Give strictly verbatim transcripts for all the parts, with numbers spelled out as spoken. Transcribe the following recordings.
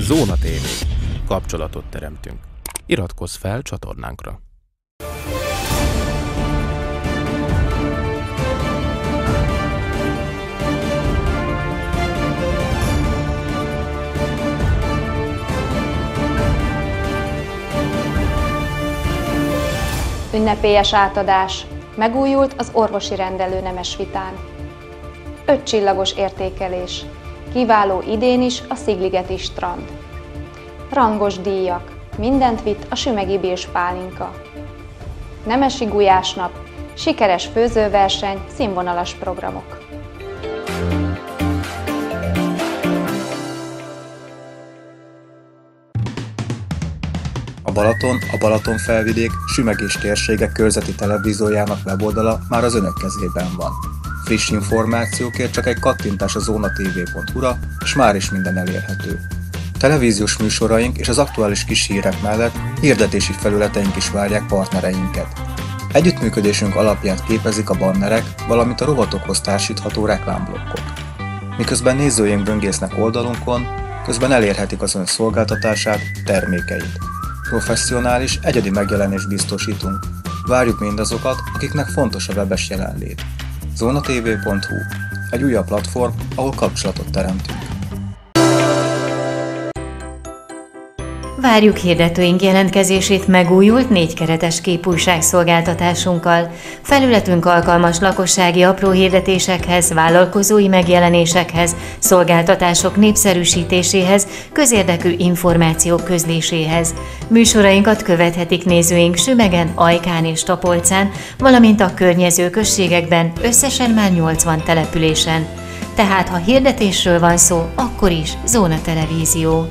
Zóna té vé. Kapcsolatot teremtünk. Iratkozz fel csatornánkra. Ünnepélyes átadás. Megújult az orvosi rendelő Nemesvitán. Öt csillagos értékelés. Kiváló idén is a Szigligeti strand. Rangos díjak. Mindent vitt a sümegi Bils pálinka. Nemesi gulyásnap. Sikeres főzőverseny, színvonalas programok. A Balaton, a Balatonfelvidék sümegés térsége körzeti televíziójának weboldala már az önök kezében van. Friss információkért csak egy kattintás a zóna té vé pont hu-ra, és már is minden elérhető. Televíziós műsoraink és az aktuális kis hírek mellett hirdetési felületeink is várják partnereinket. Együttműködésünk alapját képezik a bannerek, valamint a rovatokhoz társítható reklámblokkok. Miközben nézőink böngésznek oldalunkon, közben elérhetik az ön szolgáltatását, termékeit. Professzionális, egyedi megjelenést biztosítunk. Várjuk mindazokat, akiknek fontos a webes jelenlét. zóna té vé pont hu. Egy újabb platform, ahol kapcsolatot teremtünk. Várjuk hirdetőink jelentkezését megújult négykeretes képújságszolgáltatásunkkal. Felületünk alkalmas lakossági apró hirdetésekhez, vállalkozói megjelenésekhez, szolgáltatások népszerűsítéséhez, közérdekű információk közléséhez. Műsorainkat követhetik nézőink Sümegen, Ajkán és Tapolcán, valamint a környező községekben, összesen már nyolcvan településen. Tehát ha hirdetésről van szó, akkor is Zóna Televízió.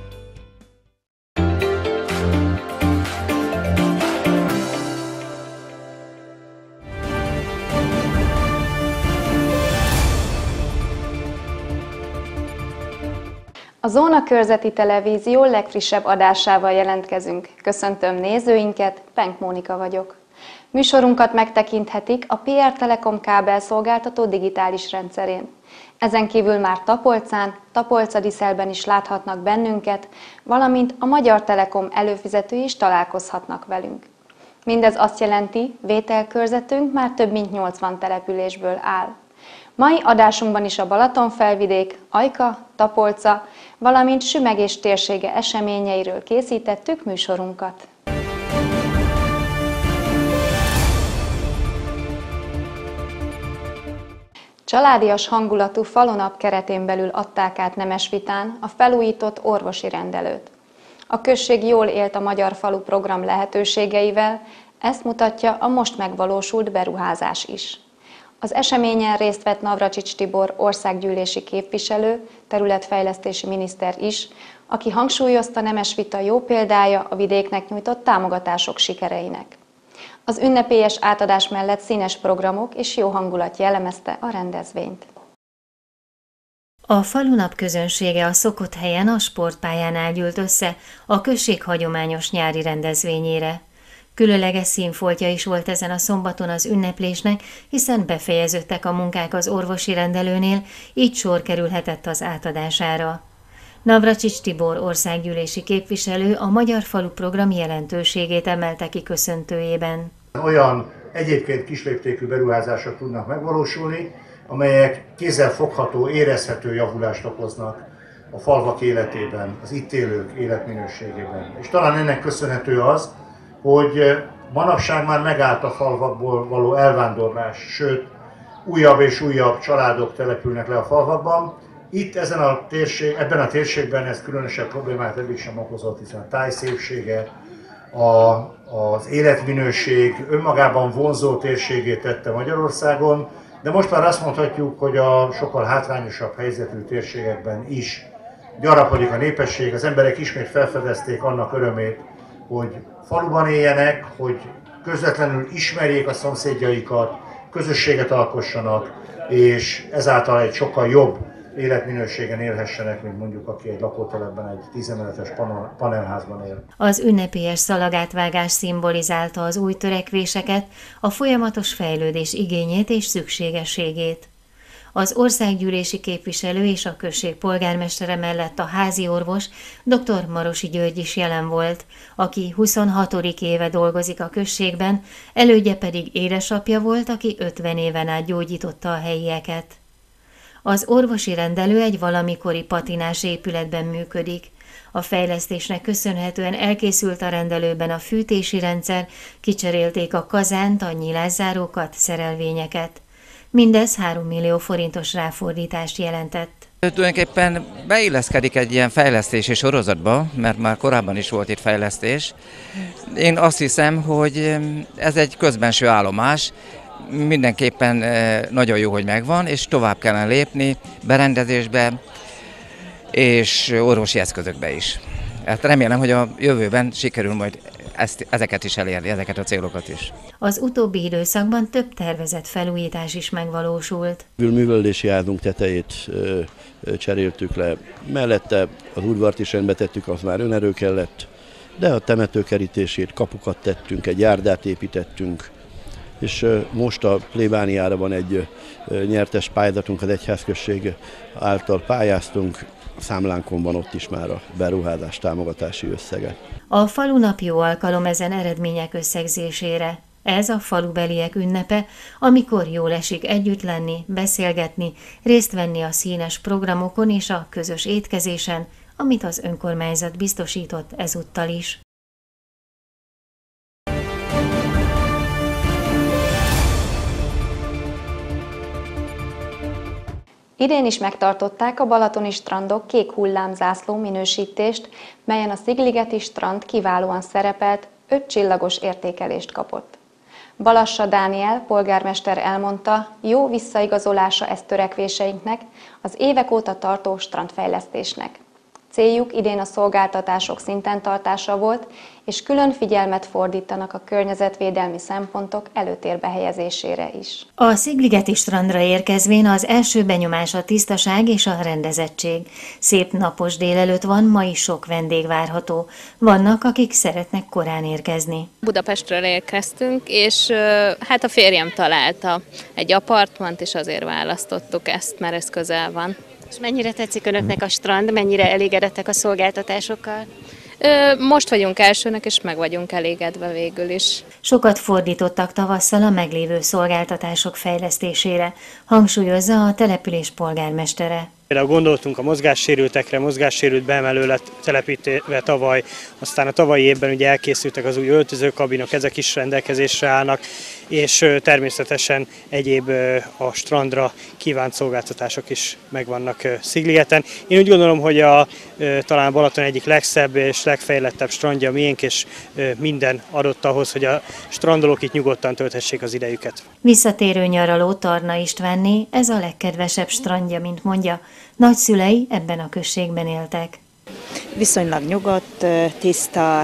A Zóna Körzeti Televízió legfrissebb adásával jelentkezünk. Köszöntöm nézőinket, Penk Mónika vagyok. Műsorunkat megtekinthetik a pé er Telekom kábelszolgáltató digitális rendszerén. Ezen kívül már Tapolcán, Tapolca-Diszelben is láthatnak bennünket, valamint a Magyar Telekom előfizetői is találkozhatnak velünk. Mindez azt jelenti, vételkörzetünk már több mint nyolcvan településből áll. Mai adásunkban is a Balatonfelvidék, Ajka, Tapolca, valamint Sümegés térsége eseményeiről készítettük műsorunkat. Családias hangulatú falunap keretén belül adták át Nemesvitán a felújított orvosi rendelőt. A község jól élt a Magyar Falu program lehetőségeivel, ezt mutatja a most megvalósult beruházás is. Az eseményen részt vett Navracsics Tibor országgyűlési képviselő, területfejlesztési miniszter is, aki hangsúlyozta Nemesvita jó példája a vidéknek nyújtott támogatások sikereinek. Az ünnepélyes átadás mellett színes programok és jó hangulat jellemezte a rendezvényt. A falunap közönsége a szokott helyen a sportpályánál gyűlt össze a község hagyományos nyári rendezvényére. Különleges színfoltja is volt ezen a szombaton az ünneplésnek, hiszen befejeződtek a munkák az orvosi rendelőnél, így sor kerülhetett az átadására. Navracsics Tibor országgyűlési képviselő a Magyar Falu program jelentőségét emelte ki köszöntőjében. Olyan egyébként kisléptékű beruházások tudnak megvalósulni, amelyek kézzelfogható, érezhető javulást okoznak a falvak életében, az itt élők életminőségében. És talán ennek köszönhető az, hogy manapság már megállt a falvakból való elvándorlás, sőt, újabb és újabb családok települnek le a falvakban. Itt ezen a térség, ebben a térségben ez különösebb problémát eddig sem okozott, hiszen a tájszépsége, a, az életminőség önmagában vonzó térségét tette Magyarországon, de most már azt mondhatjuk, hogy a sokkal hátrányosabb helyzetű térségekben is gyarapodik a népesség, az emberek ismét felfedezték annak örömét, hogy faluban éljenek, hogy közvetlenül ismerjék a szomszédjaikat, közösséget alkossanak, és ezáltal egy sokkal jobb életminőségen élhessenek, mint mondjuk aki egy lakótelepben egy tízemeletes panelházban él. Az ünnepélyes szalagátvágás szimbolizálta az új törekvéseket, a folyamatos fejlődés igényét és szükségességét. Az országgyűlési képviselő és a község polgármestere mellett a házi orvos, dr. Marosi György is jelen volt, aki huszonhatodik éve dolgozik a községben, elődje pedig édesapja volt, aki ötven éven át gyógyította a helyieket. Az orvosi rendelő egy valamikori patinás épületben működik. A fejlesztésnek köszönhetően elkészült a rendelőben a fűtési rendszer, kicserélték a kazánt, a nyilászárókat, szerelvényeket. Mindez három millió forintos ráfordítást jelentett. Tulajdonképpen beilleszkedik egy ilyen fejlesztési sorozatba, mert már korábban is volt itt fejlesztés. Én azt hiszem, hogy ez egy közbenső állomás, mindenképpen nagyon jó, hogy megvan, és tovább kellene lépni berendezésbe és orvosi eszközökbe is. Hát remélem, hogy a jövőben sikerül majd ezt, ezeket is elérni, ezeket a célokat is. Az utóbbi időszakban több tervezett felújítás is megvalósult. Művelési házunk tetejét ö, ö, cseréltük le, mellette az udvart is rendbe tettük, az már önerő kellett, de a temető kerítését, kapukat tettünk, egy járdát építettünk, és ö, most a plébániára van egy ö, nyertes pályázatunk, az egyházközség által pályáztunk, a számlánkon van ott is már a beruházás támogatási összege. A falunap jó alkalom ezen eredmények összegzésére. Ez a falubeliek ünnepe, amikor jól esik együtt lenni, beszélgetni, részt venni a színes programokon és a közös étkezésen, amit az önkormányzat biztosított ezúttal is. Idén is megtartották a balatoni strandok kék hullámzászló minősítést, melyen a Szigligeti strand kiválóan szerepelt, öt csillagos értékelést kapott. Balassa Dániel polgármester elmondta, jó visszaigazolása ez törekvéseinknek, az évek óta tartó strandfejlesztésnek. Céljuk idén a szolgáltatások szinten tartása volt, és külön figyelmet fordítanak a környezetvédelmi szempontok előtérbe helyezésére is. A Szigligeti strandra érkezvén az első benyomás a tisztaság és a rendezettség. Szép napos délelőtt van, ma is sok vendég várható. Vannak, akik szeretnek korán érkezni. Budapestről érkeztünk, és hát a férjem találta egy apartmant, és azért választottuk ezt, mert ez közel van. És mennyire tetszik önöknek a strand, mennyire elégedettek a szolgáltatásokkal? Most vagyunk elsőnek, és meg vagyunk elégedve végül is. Sokat fordítottak tavasszal a meglévő szolgáltatások fejlesztésére, hangsúlyozza a település polgármestere. Például gondoltunk a mozgássérültekre, mozgássérült beemelő lett telepítve tavaly, aztán a tavalyi évben ugye elkészültek az új öltözőkabinok, ezek is rendelkezésre állnak, és természetesen egyéb a strandra kívánt szolgáltatások is megvannak Szigligeten. Én úgy gondolom, hogy a, talán Balaton egyik legszebb és legfejlettebb strandja miénk, és minden adott ahhoz, hogy a strandolók itt nyugodtan tölthessék az idejüket. Visszatérő nyaraló Tarna Istvánné, ez a legkedvesebb strandja, mint mondja. Nagyszülei ebben a községben éltek. Viszonylag nyugodt, tiszta,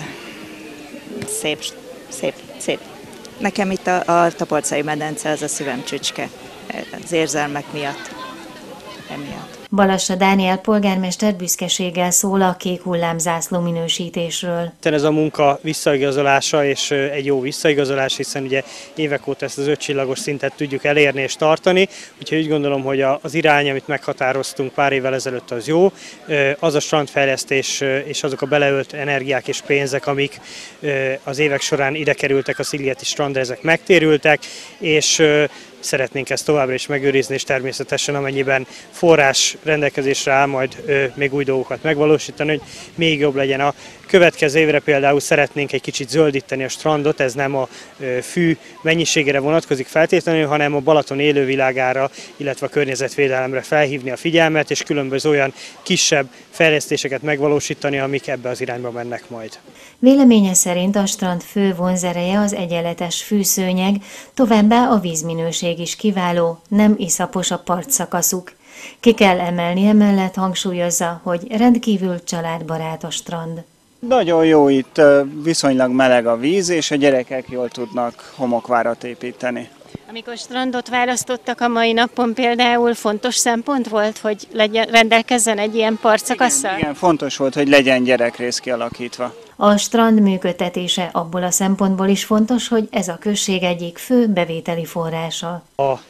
szép, szép, szép. Nekem itt a, a Tapolcai medence az a szívem csücske, az érzelmek miatt, emiatt. Balassa Dániel polgármester büszkeséggel szól a kék hullámzászló minősítésről. Ez a munka visszaigazolása, és egy jó visszaigazolás, hiszen ugye évek óta ezt az öt csillagos szintet tudjuk elérni és tartani, úgyhogy úgy gondolom, hogy az irány, amit meghatároztunk pár évvel ezelőtt, az jó. Az a strandfejlesztés és azok a beleölt energiák és pénzek, amik az évek során ide kerültek a Szigligeti strandra, ezek megtérültek, és szeretnénk ezt továbbra is megőrizni, és természetesen amennyiben forrás rendelkezésre áll, majd ö, még új dolgokat megvalósítani, hogy még jobb legyen. A következő évre például szeretnénk egy kicsit zöldíteni a strandot, ez nem a ö, fű mennyiségére vonatkozik feltétlenül, hanem a Balaton élővilágára, illetve a környezetvédelemre felhívni a figyelmet, és különböző olyan kisebb fejlesztéseket megvalósítani, amik ebbe az irányba mennek majd. Véleménye szerint a strand fő vonzereje az egyenletes fűszőnyeg, továbbá a vízminőség is kiváló, nem iszapos a partszakaszuk. Ki kell emelni emellett, hangsúlyozza, hogy rendkívül családbarát a strand. Nagyon jó, itt viszonylag meleg a víz, és a gyerekek jól tudnak homokvárat építeni. Amikor strandot választottak a mai napon, például fontos szempont volt, hogy legyen, rendelkezzen egy ilyen partszakasszal? Igen, igen, fontos volt, hogy legyen gyerekrész kialakítva. A strand működtetése abból a szempontból is fontos, hogy ez a község egyik fő bevételi forrása. A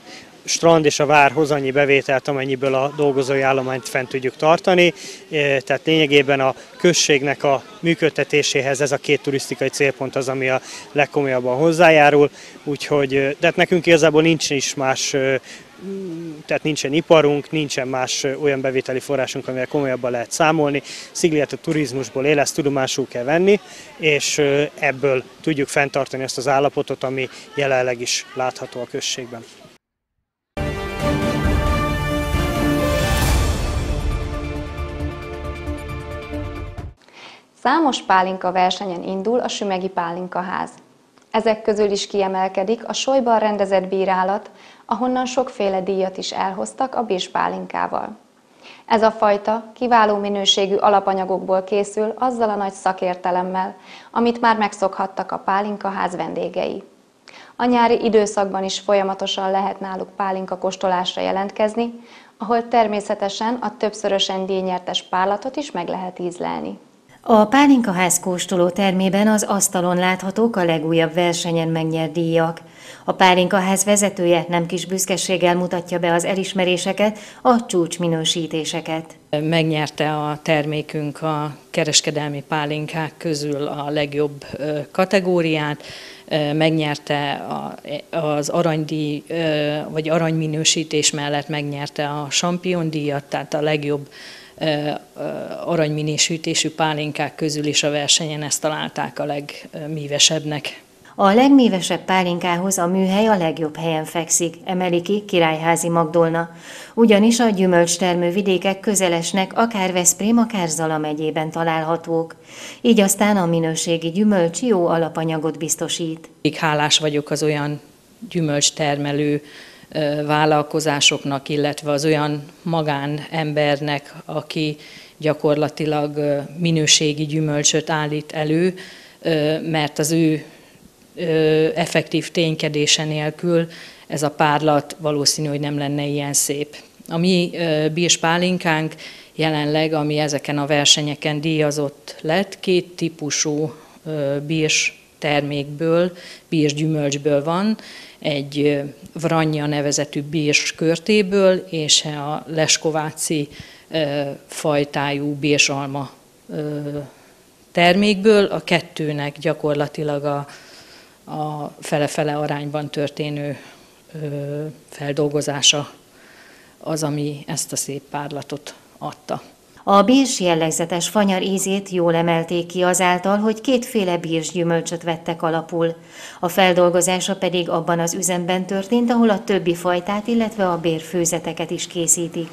strand és a vár hoz annyi bevételt, amennyiből a dolgozói állományt fent tudjuk tartani. Tehát lényegében a községnek a működtetéséhez ez a két turisztikai célpont az, ami a legkomolyabban hozzájárul. Úgyhogy, de nekünk igazából nincs is más, tehát nincsen iparunk, nincsen más olyan bevételi forrásunk, amivel komolyabban lehet számolni. Szigliget a turizmusból él, ezt tudomásul kell venni, és ebből tudjuk fenntartani ezt az állapotot, ami jelenleg is látható a községben. Számos pálinka versenyen indul a Sümegi Pálinkaház. Ezek közül is kiemelkedik a Solyban rendezett bírálat, ahonnan sokféle díjat is elhoztak a birspálinkával. Ez a fajta kiváló minőségű alapanyagokból készül azzal a nagy szakértelemmel, amit már megszokhattak a Pálinkaház vendégei. A nyári időszakban is folyamatosan lehet náluk pálinka kóstolásra jelentkezni, ahol természetesen a többszörösen díjnyertes párlatot is meg lehet ízlelni. A Pálinkaház kóstoló termében az asztalon láthatók a legújabb versenyen megnyert díjak. A Pálinkaház vezetője nem kis büszkeséggel mutatja be az elismeréseket, a csúcsminősítéseket. Megnyerte a termékünk a kereskedelmi pálinkák közül a legjobb kategóriát, megnyerte az aranydíj, vagy aranyminősítés mellett megnyerte a Champion-díjat, tehát a legjobb aranyminősítésű pálinkák közül is a versenyen ezt találták a legmívesebbnek. A legmívesebb pálinkához a műhely a legjobb helyen fekszik, emeli ki Királyházi Magdolna. Ugyanis a gyümölcstermő vidékek közelesnek, akár Veszprém, akár Zala megyében találhatók. Így aztán a minőségi gyümölcs jó alapanyagot biztosít. Hálás vagyok az olyan gyümölcstermelő vállalkozásoknak, illetve az olyan magánembernek, aki gyakorlatilag minőségi gyümölcsöt állít elő, mert az ő effektív ténykedése nélkül ez a párlat valószínű, hogy nem lenne ilyen szép. A mi birspálinkánk jelenleg, ami ezeken a versenyeken díjazott lett, két típusú birs termékből, birs gyümölcsből van, egy Vranja nevezetű birs körtéből, és a Leskováci fajtájú birsalma termékből. A kettőnek gyakorlatilag a, a fele-fele arányban történő feldolgozása az, ami ezt a szép párlatot adta. A birs jellegzetes fanyar ízét jól emelték ki azáltal, hogy kétféle birs gyümölcsöt vettek alapul. A feldolgozása pedig abban az üzemben történt, ahol a többi fajtát, illetve a bérfőzeteket is készítik.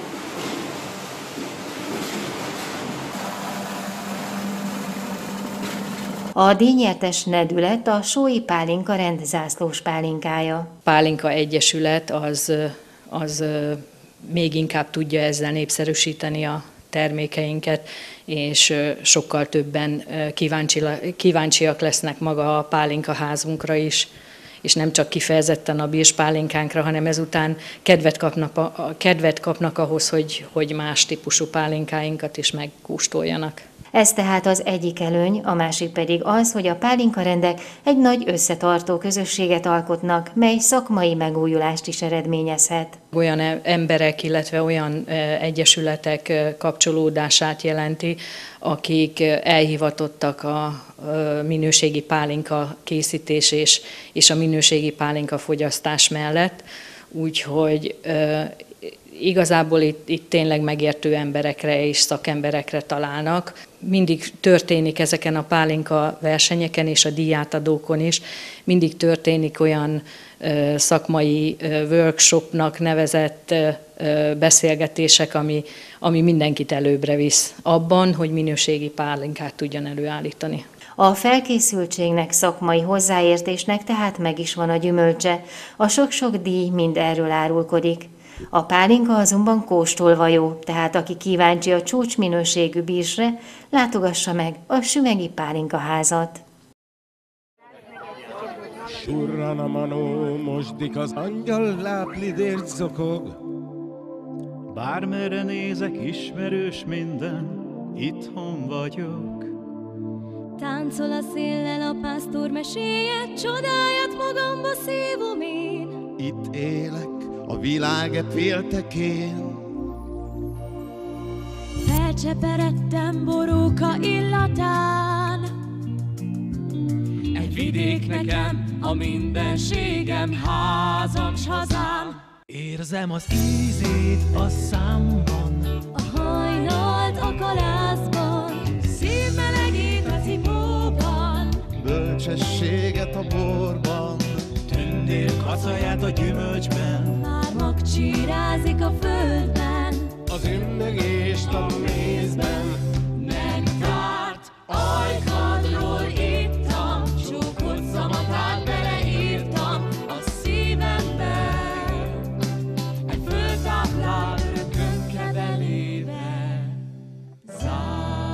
A díjnyertes nedület a Sói Pálinka rend zászlós pálinkája. Pálinka Egyesület az, az még inkább tudja ezzel népszerűsíteni a termékeinket, és sokkal többen kíváncsiak lesznek maga a pálinkaházunkra is, és nem csak kifejezetten a birspálinkánkra, hanem ezután kedvet kapnak, kedvet kapnak ahhoz, hogy, hogy más típusú pálinkáinkat is megkóstoljanak. Ez tehát az egyik előny, a másik pedig az, hogy a pálinkarendek egy nagy összetartó közösséget alkotnak, mely szakmai megújulást is eredményezhet. Olyan emberek, illetve olyan egyesületek kapcsolódását jelenti, akik elhivatottak a minőségi pálinka készítés és, és a minőségi pálinka fogyasztás mellett, úgyhogy igazából itt, itt tényleg megértő emberekre és szakemberekre találnak. Mindig történik ezeken a pálinka versenyeken és a díjátadókon is, mindig történik olyan ö, szakmai ö, workshopnak nevezett ö, beszélgetések, ami, ami mindenkit előbbre visz abban, hogy minőségi pálinkát tudjon előállítani. A felkészültségnek, szakmai hozzáértésnek tehát meg is van a gyümölcse. A sok-sok díj mind erről árulkodik. A pálinka azonban kóstolva jó, tehát aki kíváncsi a csúcsminőségű birsre, látogassa meg a Sümegi Pálinkaházat. Surran a manó, mosdik az angyal, láplidért zokog. Bármerre nézek, ismerős minden, itthon vagyok. Táncol a széllel a pásztor meséje, csodáját magamba szívom én. Itt élek, a világ féltekén. Felcseperedtem boróka illatán. Egy vidék nekem, a mindenségem, házam s hazám. Érzem az ízét a számban, a hajnalt a kalászban, szívmelegét a cipóban, bölcsességet a borban, tündér kacaját a gyümölcsben, már magcsírázik a földben, az ümmögést a mézben. Nektárt ajkadról ittam, csókot szamatát beleírtam a szívembe, egy föltáplált örökön kebelébe zár.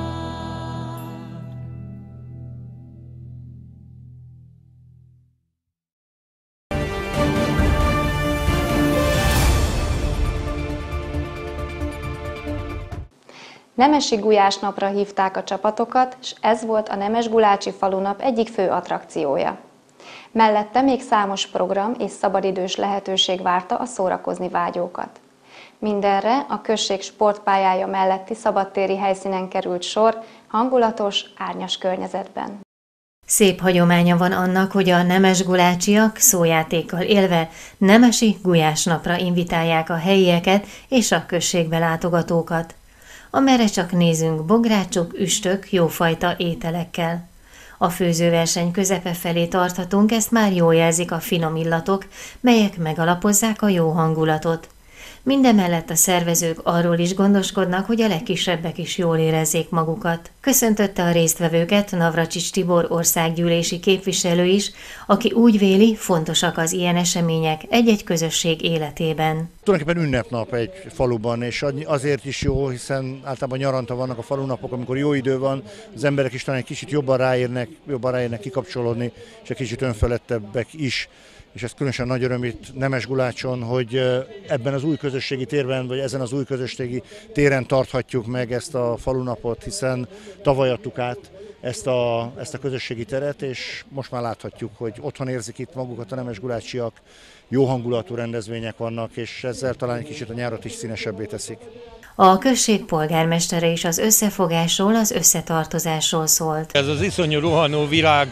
Nemesi gulyásnapra hívták a csapatokat, és ez volt a Nemesgulácsi falunap egyik fő attrakciója. Mellette még számos program és szabadidős lehetőség várta a szórakozni vágyókat. Mindenre a község sportpályája melletti szabadtéri helyszínen került sor, hangulatos, árnyas környezetben. Szép hagyománya van annak, hogy a nemesgulácsiak szójátékkal élve nemesi gulyásnapra invitálják a helyieket és a községbe látogatókat. Amerre csak nézünk, bográcsok, üstök, jófajta ételekkel. A főzőverseny közepe felé tarthatunk, ezt már jól jelzik a finom illatok, melyek megalapozzák a jó hangulatot. Mindemellett a szervezők arról is gondoskodnak, hogy a legkisebbek is jól érezzék magukat. Köszöntötte a résztvevőket Navracsics Tibor országgyűlési képviselő is, aki úgy véli, fontosak az ilyen események egy-egy közösség életében. Tulajdonképpen ünnepnap egy faluban, és azért is jó, hiszen általában nyaranta vannak a falunapok, amikor jó idő van, az emberek is talán egy kicsit jobban ráérnek, jobban ráérnek kikapcsolódni, és egy kicsit önfeledtebbek is. És ez különösen nagy öröm itt Nemesgulácson, hogy ebben az új közösségi térben, vagy ezen az új közösségi téren tarthatjuk meg ezt a falunapot, hiszen tavaly adtuk át ezt a, ezt a közösségi teret, és most már láthatjuk, hogy otthon érzik itt magukat a nemesgulácsiak, jó hangulatú rendezvények vannak, és ezzel talán egy kicsit a nyárat is színesebbé teszik. A község polgármestere is az összefogásról, az összetartozásról szólt. Ez az iszonyú rohanó világ,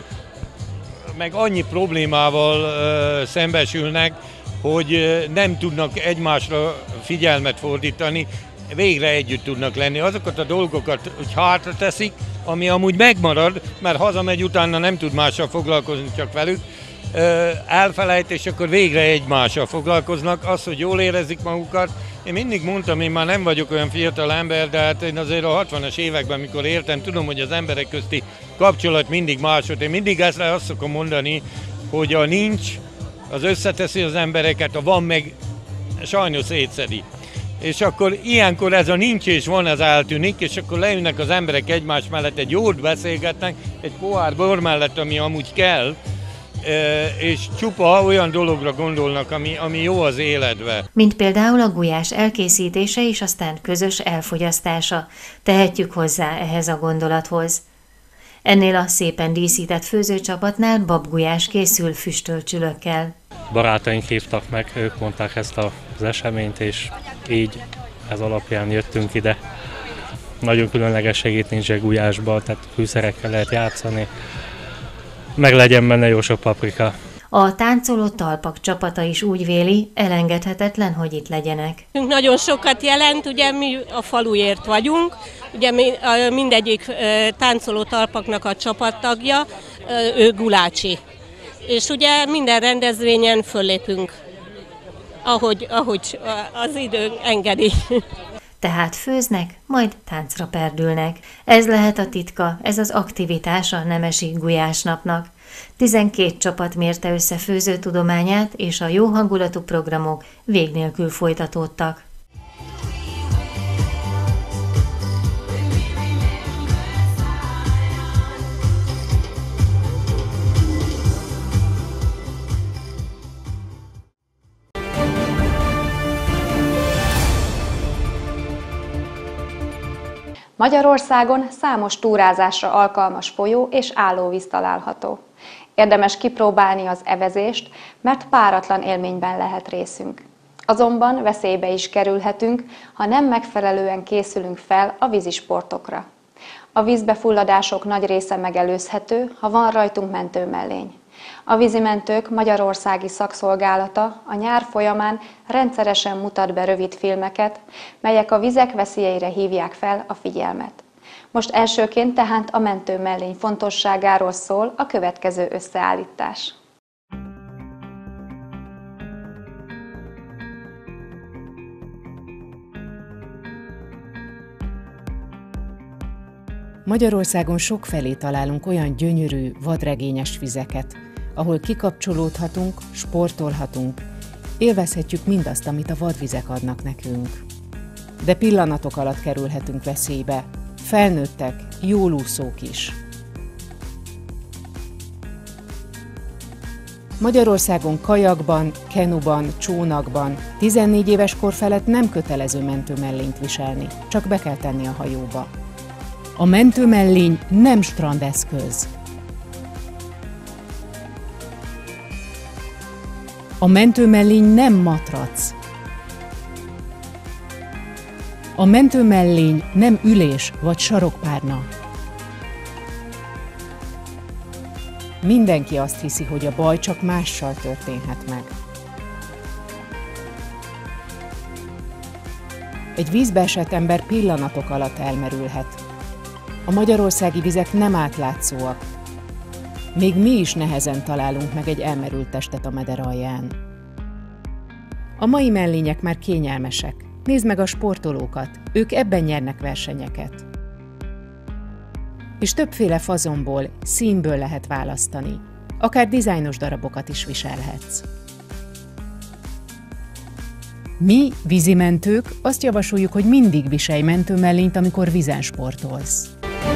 meg annyi problémával uh, szembesülnek, hogy uh, nem tudnak egymásra figyelmet fordítani, végre együtt tudnak lenni. Azokat a dolgokat úgy hátra teszik, ami amúgy megmarad, mert hazamegy, utána nem tud mással foglalkozni, csak velük, uh, elfelejt, és akkor végre egymással foglalkoznak. Az, hogy jól érezik magukat. Én mindig mondtam, én már nem vagyok olyan fiatal ember, de hát én azért a hatvanas években, amikor éltem, tudom, hogy az emberek közti kapcsolat mindig másod. Én mindig ezt azt szokom mondani, hogy a nincs, az összeteszi az embereket, a van meg sajnos szétszedi. És akkor ilyenkor ez a nincs és van, ez eltűnik, és akkor leülnek az emberek egymás mellett, egy jót beszélgetnek, egy pohár bor mellett, ami amúgy kell, és csupa olyan dologra gondolnak, ami, ami jó az életbe. Mint például a gulyás elkészítése és aztán közös elfogyasztása. Tehetjük hozzá ehhez a gondolathoz. Ennél a szépen díszített főzőcsapatnál babgulyás készül füstölcsülökkel. Barátaink hívtak meg, ők mondták ezt az eseményt, és így ez alapján jöttünk ide. Nagyon különleges segít nincs a gulyásban, tehát fűszerekkel lehet játszani. Meg legyen benne jó sok paprika. A táncoló talpak csapata is úgy véli, elengedhetetlen, hogy itt legyenek. Nagyon sokat jelent, ugye mi a faluért vagyunk, ugye mi, mindegyik táncoló talpaknak a csapattagja, ő gulácsi. És ugye minden rendezvényen föllépünk, ahogy, ahogy az idő engedi. Tehát főznek, majd táncra perdülnek. Ez lehet a titka, ez az aktivitás a nemesi gulyásnapnak. tizenkét csapat mérte össze főzőtudományát, és a jó hangulatú programok vég nélkül folytatódtak. Magyarországon számos túrázásra alkalmas folyó és állóvíz található. Érdemes kipróbálni az evezést, mert páratlan élményben lehet részünk. Azonban veszélybe is kerülhetünk, ha nem megfelelően készülünk fel a vízisportokra. A vízbefulladások nagy része megelőzhető, ha van rajtunk mentőmellény. A vízimentők magyarországi szakszolgálata a nyár folyamán rendszeresen mutat be rövid filmeket, melyek a vizek veszélyeire hívják fel a figyelmet. Most elsőként tehát a mentőmellény fontosságáról szól a következő összeállítás. Magyarországon sokfelé találunk olyan gyönyörű, vadregényes vizeket, ahol kikapcsolódhatunk, sportolhatunk, élvezhetjük mindazt, amit a vadvizek adnak nekünk. De pillanatok alatt kerülhetünk veszélybe, felnőttek, jól úszók is. Magyarországon kajakban, kenuban, csónakban tizennégy éves kor felett nem kötelező mentőmellényt viselni, csak be kell tenni a hajóba. A mentőmellény nem strandeszköz. A mentőmellény nem matrac. A mentőmellény nem ülés vagy sarokpárna. Mindenki azt hiszi, hogy a baj csak mással történhet meg. Egy vízbe esett ember pillanatok alatt elmerülhet. A magyarországi vizek nem átlátszóak. Még mi is nehezen találunk meg egy elmerült testet a meder alján. A mai mellények már kényelmesek. Nézd meg a sportolókat, ők ebben nyernek versenyeket. És többféle fazonból, színből lehet választani. Akár dizájnos darabokat is viselhetsz. Mi, vízimentők, azt javasoljuk, hogy mindig viselj mentőmellényt, amikor vízen sportolsz.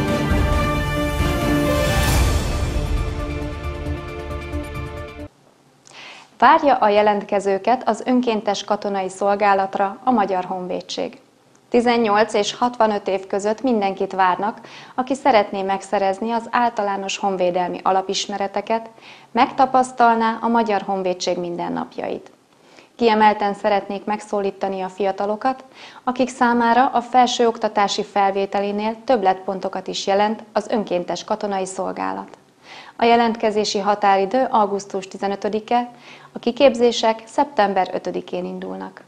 Várja a jelentkezőket az önkéntes katonai szolgálatra a Magyar Honvédség. tizennyolc és hatvanöt év között mindenkit várnak, aki szeretné megszerezni az általános honvédelmi alapismereteket, megtapasztalná a Magyar Honvédség mindennapjait. Kiemelten szeretnék megszólítani a fiatalokat, akik számára a felsőoktatási felvételinél többletpontokat is jelent az önkéntes katonai szolgálat. A jelentkezési határidő augusztus tizenötödike, a kiképzések szeptember ötödikén indulnak.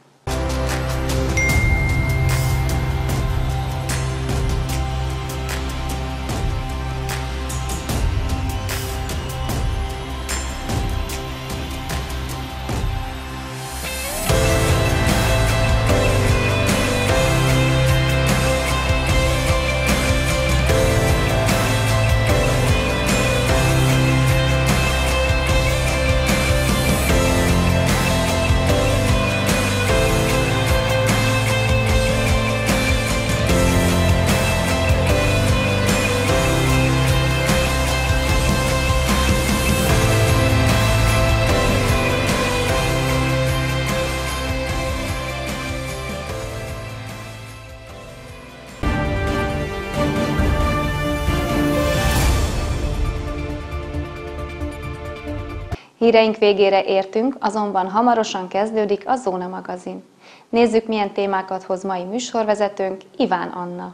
Híreink végére értünk, azonban hamarosan kezdődik a Zóna magazin. Nézzük, milyen témákat hoz mai műsorvezetőnk, Iván Anna.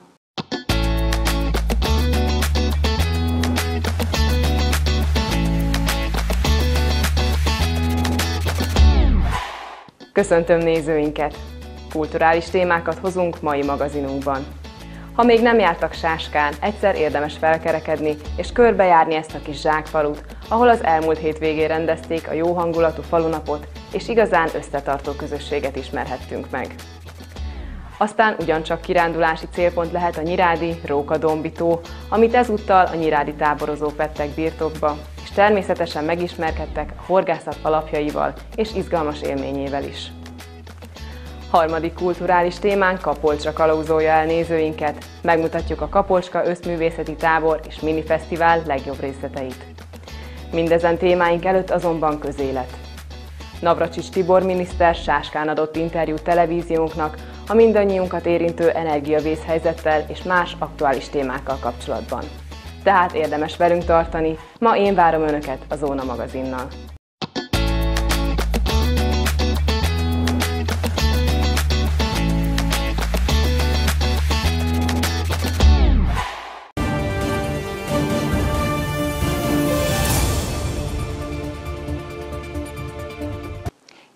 Köszöntöm nézőinket! Kulturális témákat hozunk mai magazinunkban. Ha még nem jártak Sáskán, egyszer érdemes felkerekedni és körbejárni ezt a kis zsákfalut, ahol az elmúlt hétvégén rendezték a jó hangulatú falunapot, és igazán összetartó közösséget ismerhettünk meg. Aztán ugyancsak kirándulási célpont lehet a nyirádi Rókadombitó, amit ezúttal a nyirádi táborozók vettek birtokba, és természetesen megismerkedtek a horgászat alapjaival és izgalmas élményével is. Harmadik kulturális témánk Kapolcsra kalauzolja el nézőinket, megmutatjuk a Kapolcska Összművészeti Tábor és Minifesztivál legjobb részleteit. Mindezen témáink előtt azonban közélet. Navracsics Tibor miniszter Sáskán adott interjút televíziónknak a mindannyiunkat érintő energiavészhelyzettel és más aktuális témákkal kapcsolatban. Tehát érdemes velünk tartani, ma én várom Önöket a Zóna magazinnal.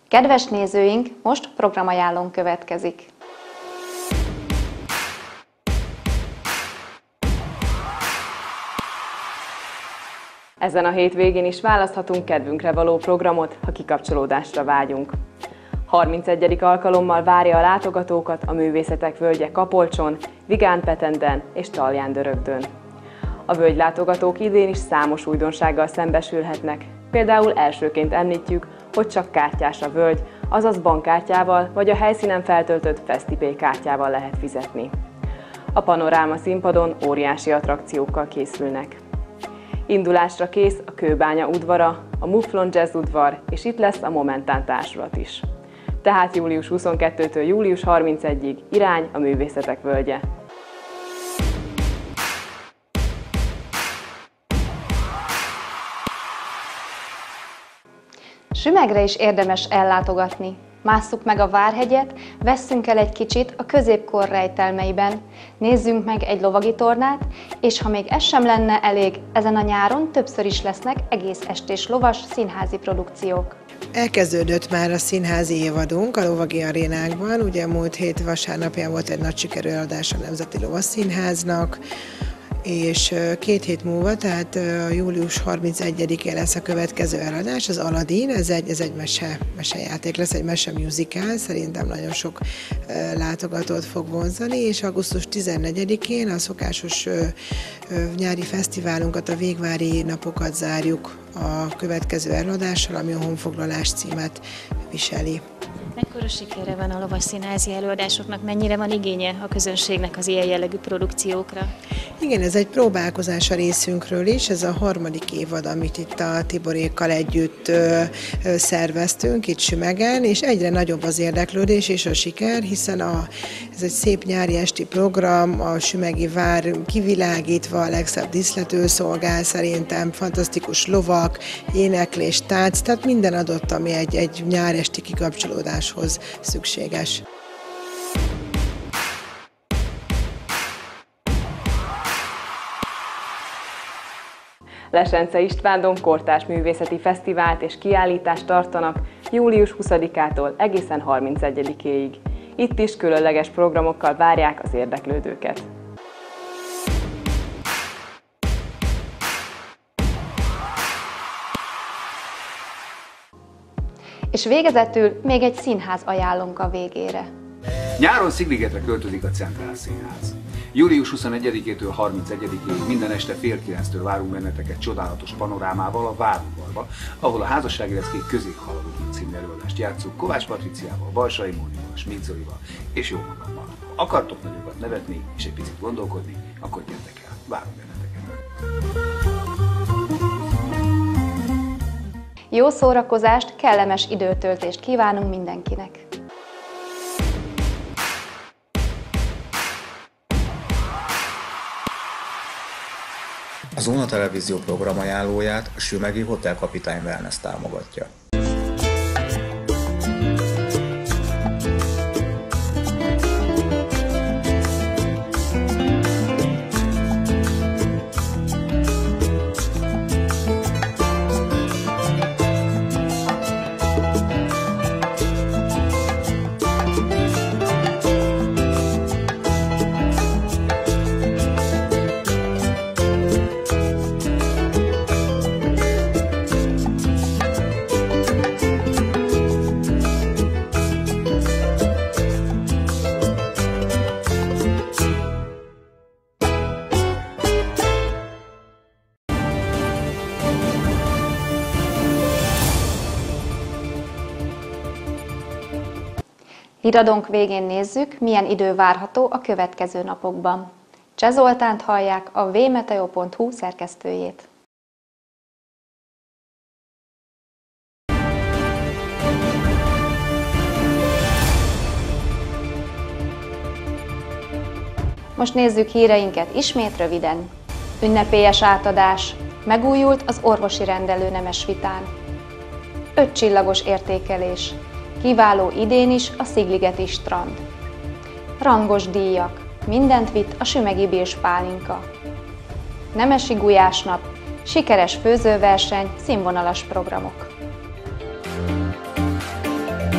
Kedves nézőink, most programajánlónk következik. Ezen a hétvégén is választhatunk kedvünkre való programot, ha kikapcsolódásra vágyunk. harmincegyedik alkalommal várja a látogatókat a Művészetek Völgye Kapolcson, Vigánpetenden és Talján-Dörögdön. A völgylátogatók idén is számos újdonsággal szembesülhetnek. Például elsőként említjük, hogy csak kártyás a völgy, azaz bankkártyával vagy a helyszínen feltöltött Fesztipay kártyával lehet fizetni. A panoráma színpadon óriási attrakciókkal készülnek. Indulásra kész a Kőbánya udvara, a Muflon Jazz udvar, és itt lesz a Momentán társulat is. Tehát július huszonkettőtől július harmincegyedikéig irány a Művészetek Völgye. Sümegre is érdemes ellátogatni. Másszuk meg a Várhegyet, vesszünk el egy kicsit a középkor rejtelmeiben, nézzünk meg egy lovagi tornát, és ha még ez sem lenne elég, ezen a nyáron többször is lesznek egész estés lovas színházi produkciók. Elkezdődött már a színházi évadunk a Lovagi Arénákban, ugye múlt hét vasárnapján volt egy nagy sikerű előadás a Nemzeti Lovasszínháznak, és két hét múlva, tehát július harmincegyedikén lesz a következő előadás, az Aladdin, ez egy, ez egy mese, mesejáték lesz, egy mese musical, szerintem nagyon sok látogatót fog vonzani, és augusztus tizennegyedikén a szokásos nyári fesztiválunkat, a Végvári napokat zárjuk a következő előadással, ami a Honfoglalás címet viseli. Mekkora sikere van a lovasszínházi előadásoknak, mennyire van igénye a közönségnek az ilyen jellegű produkciókra? Igen, ez egy próbálkozás a részünkről is, ez a harmadik évad, amit itt a Tiborékkal együtt ö, ö, szerveztünk itt Sümegen, és egyre nagyobb az érdeklődés és a siker, hiszen a, ez egy szép nyári esti program, a Sümegi Vár kivilágítva, a legszebb díszletül szolgál szerintem, fantasztikus lovak, éneklés, tánc, tehát minden adott, ami egy, egy nyáresti kikapcsolódáshoz szükséges. Lesence Istvándon kortárs művészeti fesztivált és kiállítást tartanak július huszadikától egészen harmincegyedikéig. Itt is különleges programokkal várják az érdeklődőket. És végezetül még egy színház ajánlunk a végére. Nyáron Szigligetre költözik a Centrál Színház. július huszonegyedikétől harmincegyedikéig minden este fél kilenctől várunk benneteket csodálatos panorámával a Várudvarba, ahol a Házassági Leckék Középhaladók című előadást játsszuk Kovács Patriciával, Balsai Mónival, Schmidt Zolival és jó magammal. Ha akartok nagyokat nevetni és egy picit gondolkodni, akkor gyertek el, várunk benneteket. Jó szórakozást, kellemes időtöltést kívánunk mindenkinek! A Zóna Televízió programajánlóját a Sümegi Hotel Kapitány Wellness támogatja. Híradónk végén nézzük, milyen idő várható a következő napokban. Cseh Zoltánt hallják, a vmeteo pont hu szerkesztőjét. Most nézzük híreinket ismét röviden. Ünnepélyes átadás. Megújult az orvosi rendelő Nemesvitán. Öt csillagos értékelés. Kiváló idén is a Szigligeti strand. Rangos díjak. Mindent vitt a sümegi Bils pálinka. Nemesi gulyásnap. Sikeres főzőverseny, színvonalas programok.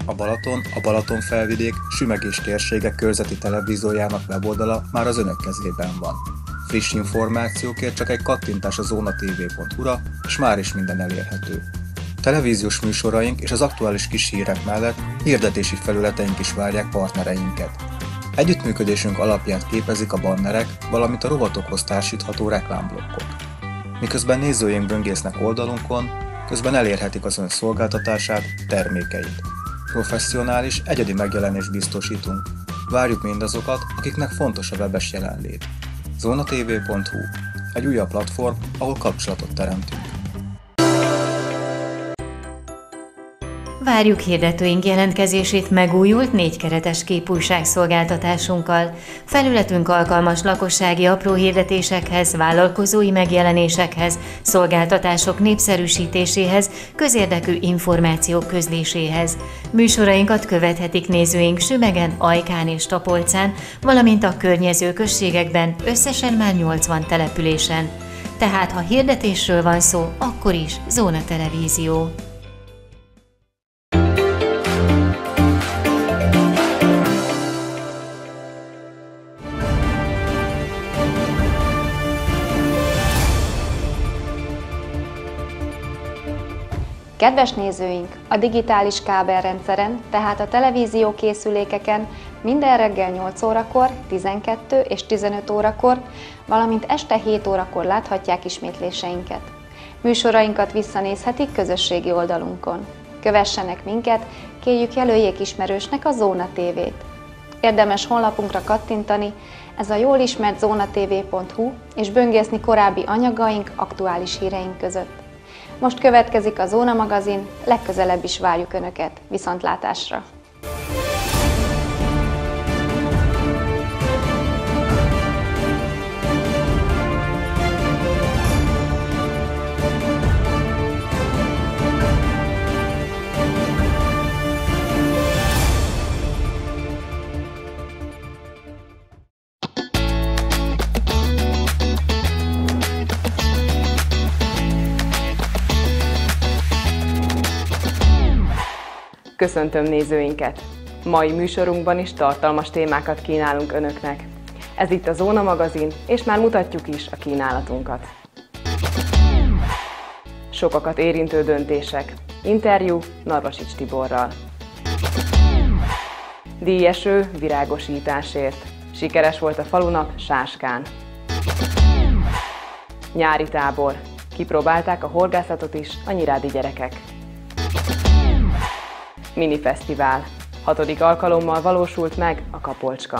A Balaton, a Balatonfelvidék Sümegés térsége körzeti televíziójának weboldala már az önök kezében van. Friss információkért csak egy kattintás a zónatv pont hu-ra, és már is minden elérhető. Televíziós műsoraink és az aktuális kis hírek mellett hirdetési felületeink is várják partnereinket. Együttműködésünk alapját képezik a bannerek, valamint a rovatokhoz társítható reklámblokkok. Miközben nézőink böngésznek oldalunkon, közben elérhetik az ön szolgáltatását, termékeit. Professzionális, egyedi megjelenést biztosítunk. Várjuk mindazokat, akiknek fontos a webes jelenlét. zónatv pont hu. Egy újabb platform, ahol kapcsolatot teremtünk. Várjuk hirdetőink jelentkezését megújult négykeretes képújságszolgáltatásunkkal. Felületünk alkalmas lakossági apró hirdetésekhez, vállalkozói megjelenésekhez, szolgáltatások népszerűsítéséhez, közérdekű információk közléséhez. Műsorainkat követhetik nézőink Sümegen, Ajkán és Tapolcán, valamint a környező községekben, összesen már nyolcvan településen. Tehát ha hirdetésről van szó, akkor is Zóna Televízió. Kedves nézőink, a digitális kábelrendszeren, tehát a televízió készülékeken minden reggel nyolc órakor, tizenkettő és tizenöt órakor, valamint este hét órakor láthatják ismétléseinket. Műsorainkat visszanézhetik közösségi oldalunkon. Kövessenek minket, kérjük jelöljék ismerősnek a Zóna té vét. Érdemes honlapunkra kattintani, ez a jól ismert zónatv pont hu, és böngészni korábbi anyagaink, aktuális híreink között. Most következik a Zóna magazin, legközelebb is várjuk Önöket. Viszontlátásra! Köszöntöm nézőinket! Mai műsorunkban is tartalmas témákat kínálunk Önöknek. Ez itt a Zóna magazin, és már mutatjuk is a kínálatunkat. Sokakat érintő döntések. Interjú Narvasics Tiborral. Díjeső virágosításért. Sikeres volt a falunap Sáskán. Nyári tábor. Kipróbálták a horgászatot is a nyirádi gyerekek. Minifesztivál. Hatodik alkalommal valósult meg a Kapolcska.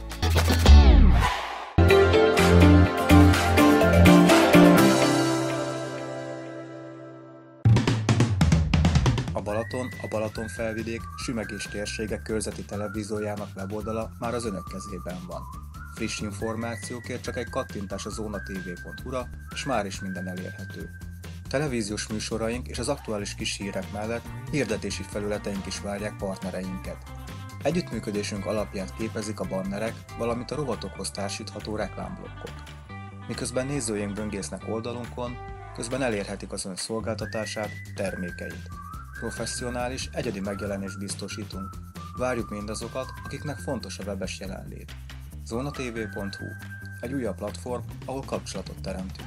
A Balaton, a Balatonfelvidék Sümegés térsége körzeti televíziójának weboldala már az önök kezében van. Friss információkért csak egy kattintás a zónatv pont hu-ra, és már is minden elérhető. Televíziós műsoraink és az aktuális kis hírek mellett hirdetési felületeink is várják partnereinket. Együttműködésünk alapját képezik a bannerek, valamint a rovatokhoz társítható reklámblokkok. Miközben nézőink böngésznek oldalunkon, közben elérhetik az ön szolgáltatását, termékeit. Professzionális, egyedi megjelenést biztosítunk. Várjuk mindazokat, akiknek fontos a webes jelenlét. zónatv pont hu. Egy újabb platform, ahol kapcsolatot teremtünk.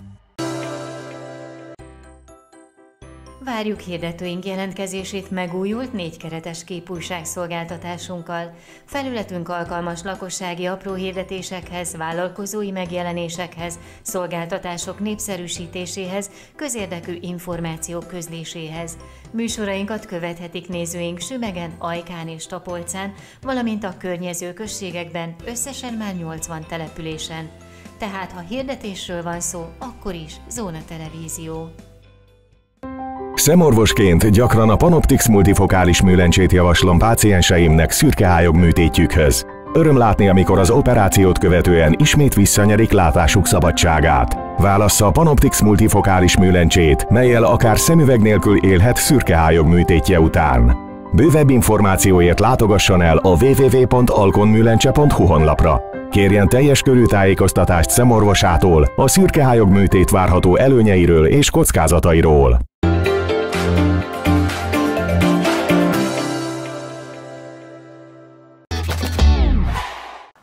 Várjuk hirdetőink jelentkezését megújult négykeretes képújságszolgáltatásunkkal. Felületünk alkalmas lakossági apró hirdetésekhez, vállalkozói megjelenésekhez, szolgáltatások népszerűsítéséhez, közérdekű információk közléséhez. Műsorainkat követhetik nézőink Sümegen, Ajkán és Tapolcán, valamint a környező községekben, összesen már nyolcvan településen. Tehát ha hirdetésről van szó, akkor is Zóna Televízió. Szemorvosként gyakran a Panoptix multifokális műlencsét javaslom pácienseimnek szürkeályog műtétjükhöz. Öröm látni, amikor az operációt követően ismét visszanyerik látásuk szabadságát. Válassza a Panoptix multifokális műlencsét, mellyel akár szemüveg nélkül élhet szürkeályog műtétje után. Bővebb információért látogasson el a double-u double-u double-u pont alkonműlencse pont hu honlapra. Kérjen teljes körű tájékoztatást szemorvosától a szürkeályog műtét várható előnyeiről és kockázatairól.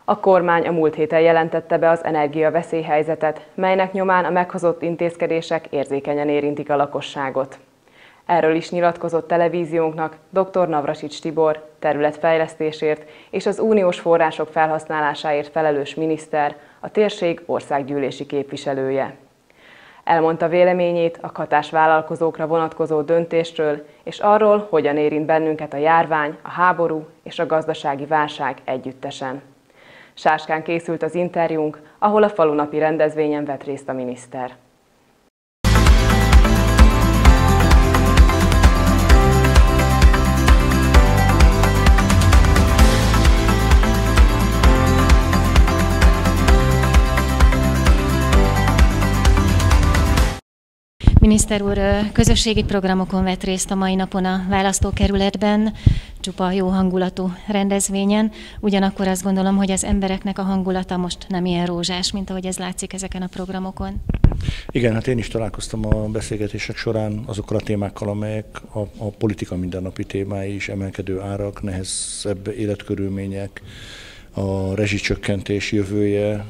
A kormány a múlt héten jelentette be az energiaveszélyhelyzetet, melynek nyomán a meghozott intézkedések érzékenyen érintik a lakosságot. Erről is nyilatkozott televíziónknak dr. Navracsics Tibor, területfejlesztésért és az uniós források felhasználásáért felelős miniszter, a térség országgyűlési képviselője. Elmondta véleményét a hatásvállalkozókra vonatkozó döntésről, és arról, hogyan érint bennünket a járvány, a háború és a gazdasági válság együttesen. Sáskán készült az interjúnk, ahol a falunapi rendezvényen vett részt a miniszter. Miniszter úr, közösségi programokon vett részt a mai napon a választókerületben, csupa jó hangulatú rendezvényen. Ugyanakkor azt gondolom, hogy az embereknek a hangulata most nem ilyen rózsás, mint ahogy ez látszik ezeken a programokon. Igen, hát én is találkoztam a beszélgetések során azokkal a témákkal, amelyek a, a politika mindennapi témái is, emelkedő árak, nehezebb életkörülmények, a rezsicsökkentés jövője,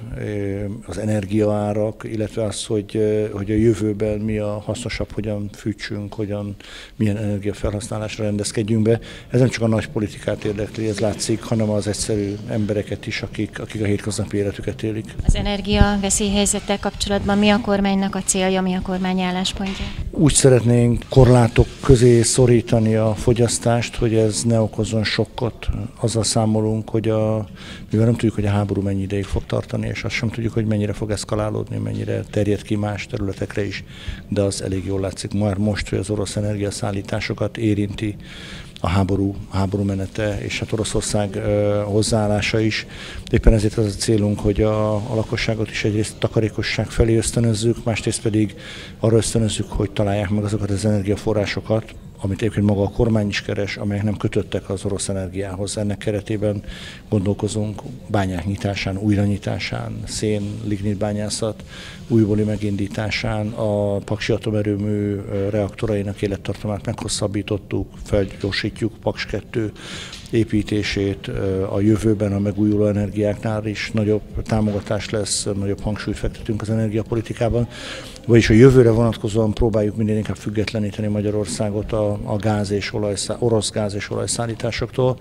az energiaárak, illetve az, hogy, hogy a jövőben mi a hasznosabb, hogyan fűtsünk, hogyan, milyen energiafelhasználásra rendezkedjünk be. Ez nem csak a nagy politikát érdekli, ez látszik, hanem az egyszerű embereket is, akik, akik a hétköznapi életüket élik. Az energia veszélyhelyzettel kapcsolatban mi a kormánynak a célja, mi a kormány álláspontja? Úgy szeretnénk korlátok közé szorítani a fogyasztást, hogy ez ne okozzon sokkot. Azzal számolunk, hogy a mivel nem tudjuk, hogy a háború mennyi ideig fog tartani, és azt sem tudjuk, hogy mennyire fog eszkalálódni, mennyire terjed ki más területekre is, de az elég jól látszik már most, hogy az orosz energiaszállításokat érinti a háború, a háború menete, és hát Oroszország ö, hozzáállása is. Éppen ezért az a célunk, hogy a, a lakosságot is egyrészt takarékosság felé ösztönözzük, másrészt pedig arra ösztönözzük, hogy találják meg azokat az energiaforrásokat, amit egyébként maga a kormány is keres, amelyek nem kötöttek az orosz energiához. Ennek keretében gondolkozunk bányák nyitásán, újranyitásán, szén, lignit bányászat, újbóli megindításán, a Paksi atomerőmű reaktorainak élettartamát meghosszabbítottuk, felgyorsítjuk Paks kettő építését, a jövőben a megújuló energiáknál is nagyobb támogatás lesz, nagyobb hangsúlyt fektetünk az energiapolitikában, vagyis a jövőre vonatkozóan próbáljuk minél inkább függetleníteni Magyarországot a, a gáz és olajszá, orosz gáz és olajszállításoktól.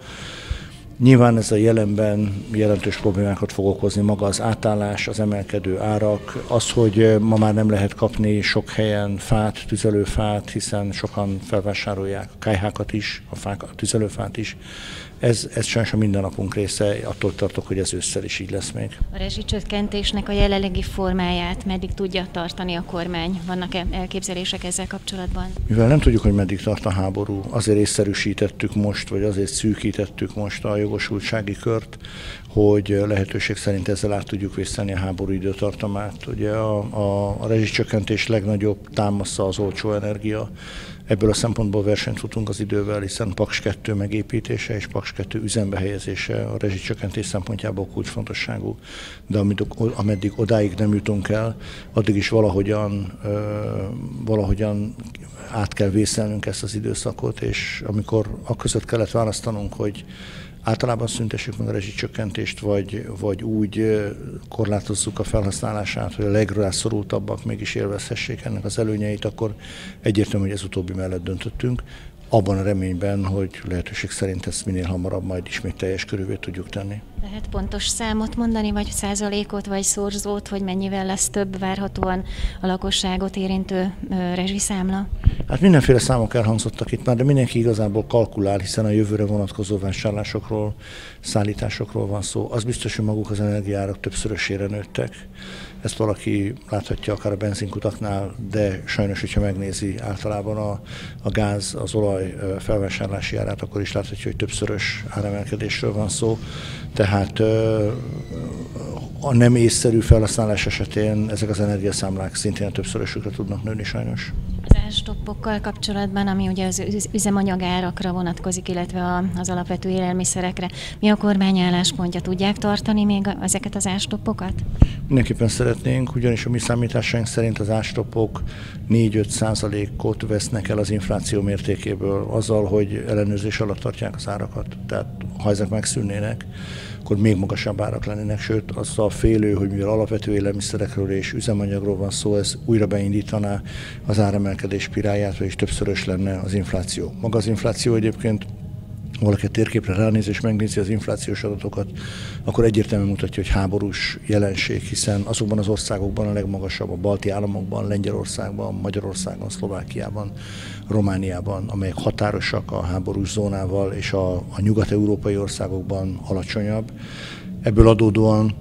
Nyilván ez a jelenben jelentős problémákat fog okozni maga az átállás, az emelkedő árak, az, hogy ma már nem lehet kapni sok helyen fát, tüzelőfát, hiszen sokan felvásárolják a kályhákat is, a, fák, a tüzelőfát is. Ez, ez sajnos a mindennapunk része, attól tartok, hogy ez ősszel is így lesz még. A rezsicsökkentésnek a jelenlegi formáját meddig tudja tartani a kormány? Vannak-e elképzelések ezzel kapcsolatban? Mivel nem tudjuk, hogy meddig tart a háború, azért észszerűsítettük most, vagy azért szűkítettük most a jogosultsági kört, hogy lehetőség szerint ezzel át tudjuk vészelni a háború időtartamát. Ugye a, a, a rezsicsökkentés legnagyobb támasza az olcsó energia. Ebből a szempontból versenyt futunk az idővel, hiszen Paks kettő megépítése és Paks kettő üzembe helyezése a rezsicsökkentés szempontjából kulcsfontosságú. De ameddig odáig nem jutunk el, addig is valahogyan, valahogyan át kell vészelnünk ezt az időszakot, és amikor a között kellett választanunk, hogy általában szüntessük meg a rezsicsökkentést, vagy, vagy úgy korlátozzuk a felhasználását, hogy a legrászorultabbak mégis élvezhessék ennek az előnyeit, akkor egyértelmű, hogy ez utóbbi mellett döntöttünk, abban a reményben, hogy lehetőség szerint ezt minél hamarabb majd ismét teljes körülvé tudjuk tenni. Lehet pontos számot mondani, vagy százalékot, vagy szorzót, hogy mennyivel lesz több várhatóan a lakosságot érintő rezsiszámla? Hát mindenféle számok elhangzottak itt már, de mindenki igazából kalkulál, hiszen a jövőre vonatkozó vásárlásokról, szállításokról van szó. Az biztos, hogy maguk az energiaárak többszörösére nőttek. Ezt valaki láthatja akár a benzinkutaknál, de sajnos, hogyha megnézi általában a, a gáz, az olaj felvásárlási árát, akkor is láthatja, hogy többszörös áremelkedésről van szó. Tehát a nem észszerű felhasználás esetén ezek az energiaszámlák szintén a többszörösükre tudnak nőni sajnos. Az árstoppokkal kapcsolatban, ami ugye az üzemanyagárakra vonatkozik, illetve az alapvető élelmiszerekre, mi a kormány álláspontja? Tudják tartani még ezeket az árstoppokat? Mindenképpen szeretnénk, ugyanis a mi számításaink szerint az árstoppok négy-öt százalékot vesznek el az infláció mértékéből azzal, hogy ellenőrzés alatt tartják az árakat. Tehát ha ezek megszűnnének, akkor még magasabb árak lennének, sőt az a félő, hogy mivel alapvető élelmiszerekről és üzemanyagról van szó, ez újra beindítaná az áremelkedés spirálját, vagyis többszörös lenne az infláció. Maga az infláció egyébként, ha valaki a térképre ránéz és megnézi az inflációs adatokat, akkor egyértelműen mutatja, hogy háborús jelenség, hiszen azokban az országokban a legmagasabb, a balti államokban, Lengyelországban, Magyarországon, Szlovákiában, Romániában, amelyek határosak a háborús zónával, és a, a nyugat-európai országokban alacsonyabb. Ebből adódóan,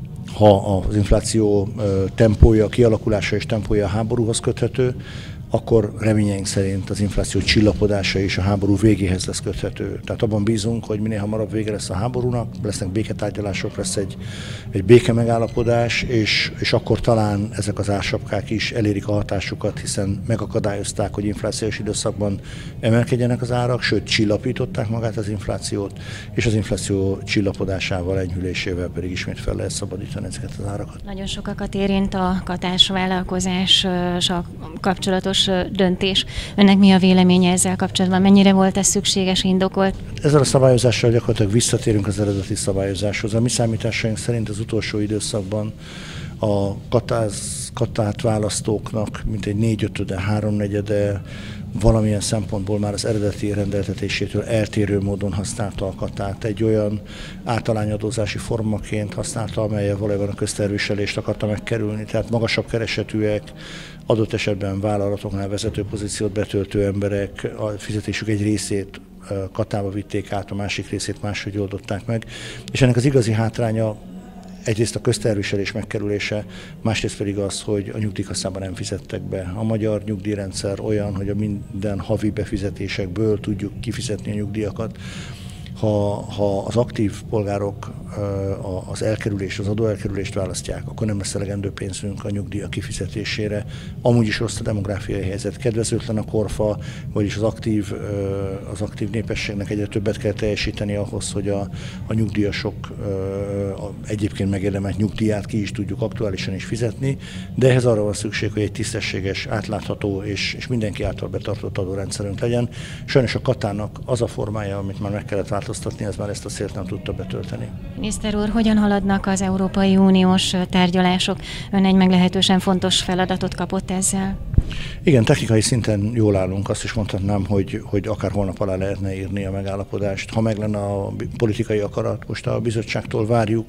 ha az infláció tempója, kialakulása és tempója a háborúhoz köthető, akkor reményeink szerint az infláció csillapodása és a háború végéhez lesz köthető. Tehát abban bízunk, hogy minél hamarabb vége lesz a háborúnak, lesznek béketárgyalások, lesz egy, egy béke megállapodás, és, és akkor talán ezek az ársapkák is elérik a hatásukat, hiszen megakadályozták, hogy inflációs időszakban emelkedjenek az árak, sőt csillapították magát az inflációt, és az infláció csillapodásával, enyhülésével pedig ismét fel lehet szabadítani ezeket az árakat. Nagyon sokakat érint a katásvállalkozással kapcsolatos döntés. Önnek mi a véleménye ezzel kapcsolatban? Mennyire volt ez szükséges, indokolt? Ezzel a szabályozással gyakorlatilag visszatérünk az eredeti szabályozáshoz. A mi számításaink szerint az utolsó időszakban a katáz, katát választóknak mintegy négyötöde, háromnegyede valamilyen szempontból már az eredeti rendeltetésétől eltérő módon használta a katát. Egy olyan általányadózási formaként használta, amellyel valójában a közterviselést akarta megkerülni. Tehát magasabb keresetűek, adott esetben vállalatoknál vezető pozíciót betöltő emberek a fizetésük egy részét katába vitték át, a másik részét máshogy oldották meg. És ennek az igazi hátránya egyrészt a közterviselés megkerülése, másrészt pedig az, hogy a nyugdíjkasszában nem fizettek be. A magyar nyugdíjrendszer olyan, hogy a minden havi befizetésekből tudjuk kifizetni a nyugdíjakat. Ha, ha az aktív polgárok az elkerülést, az adóelkerülést választják, akkor nem lesz elegendő pénzünk a nyugdíjak kifizetésére. Amúgy is rossz a demográfiai helyzet, kedvezőtlen a korfa, vagyis az aktív, az aktív népességnek egyre többet kell teljesíteni ahhoz, hogy a, a nyugdíjasok a egyébként megérdemelt nyugdíját ki is tudjuk aktuálisan is fizetni, de ehhez arra van szükség, hogy egy tisztességes, átlátható és, és mindenki által betartott adórendszerünk legyen. Sajnos a katának az a formája, amit már meg kellett változtatni, ez már ezt a célt nem tudta betölteni. Miniszter úr, hogyan haladnak az Európai Uniós tárgyalások? Ön egy meglehetősen fontos feladatot kapott ezzel. Igen, technikai szinten jól állunk, azt is mondhatnám, hogy, hogy akár holnap alá lehetne írni a megállapodást. Ha meg lenne a politikai akarat, most a bizottságtól várjuk.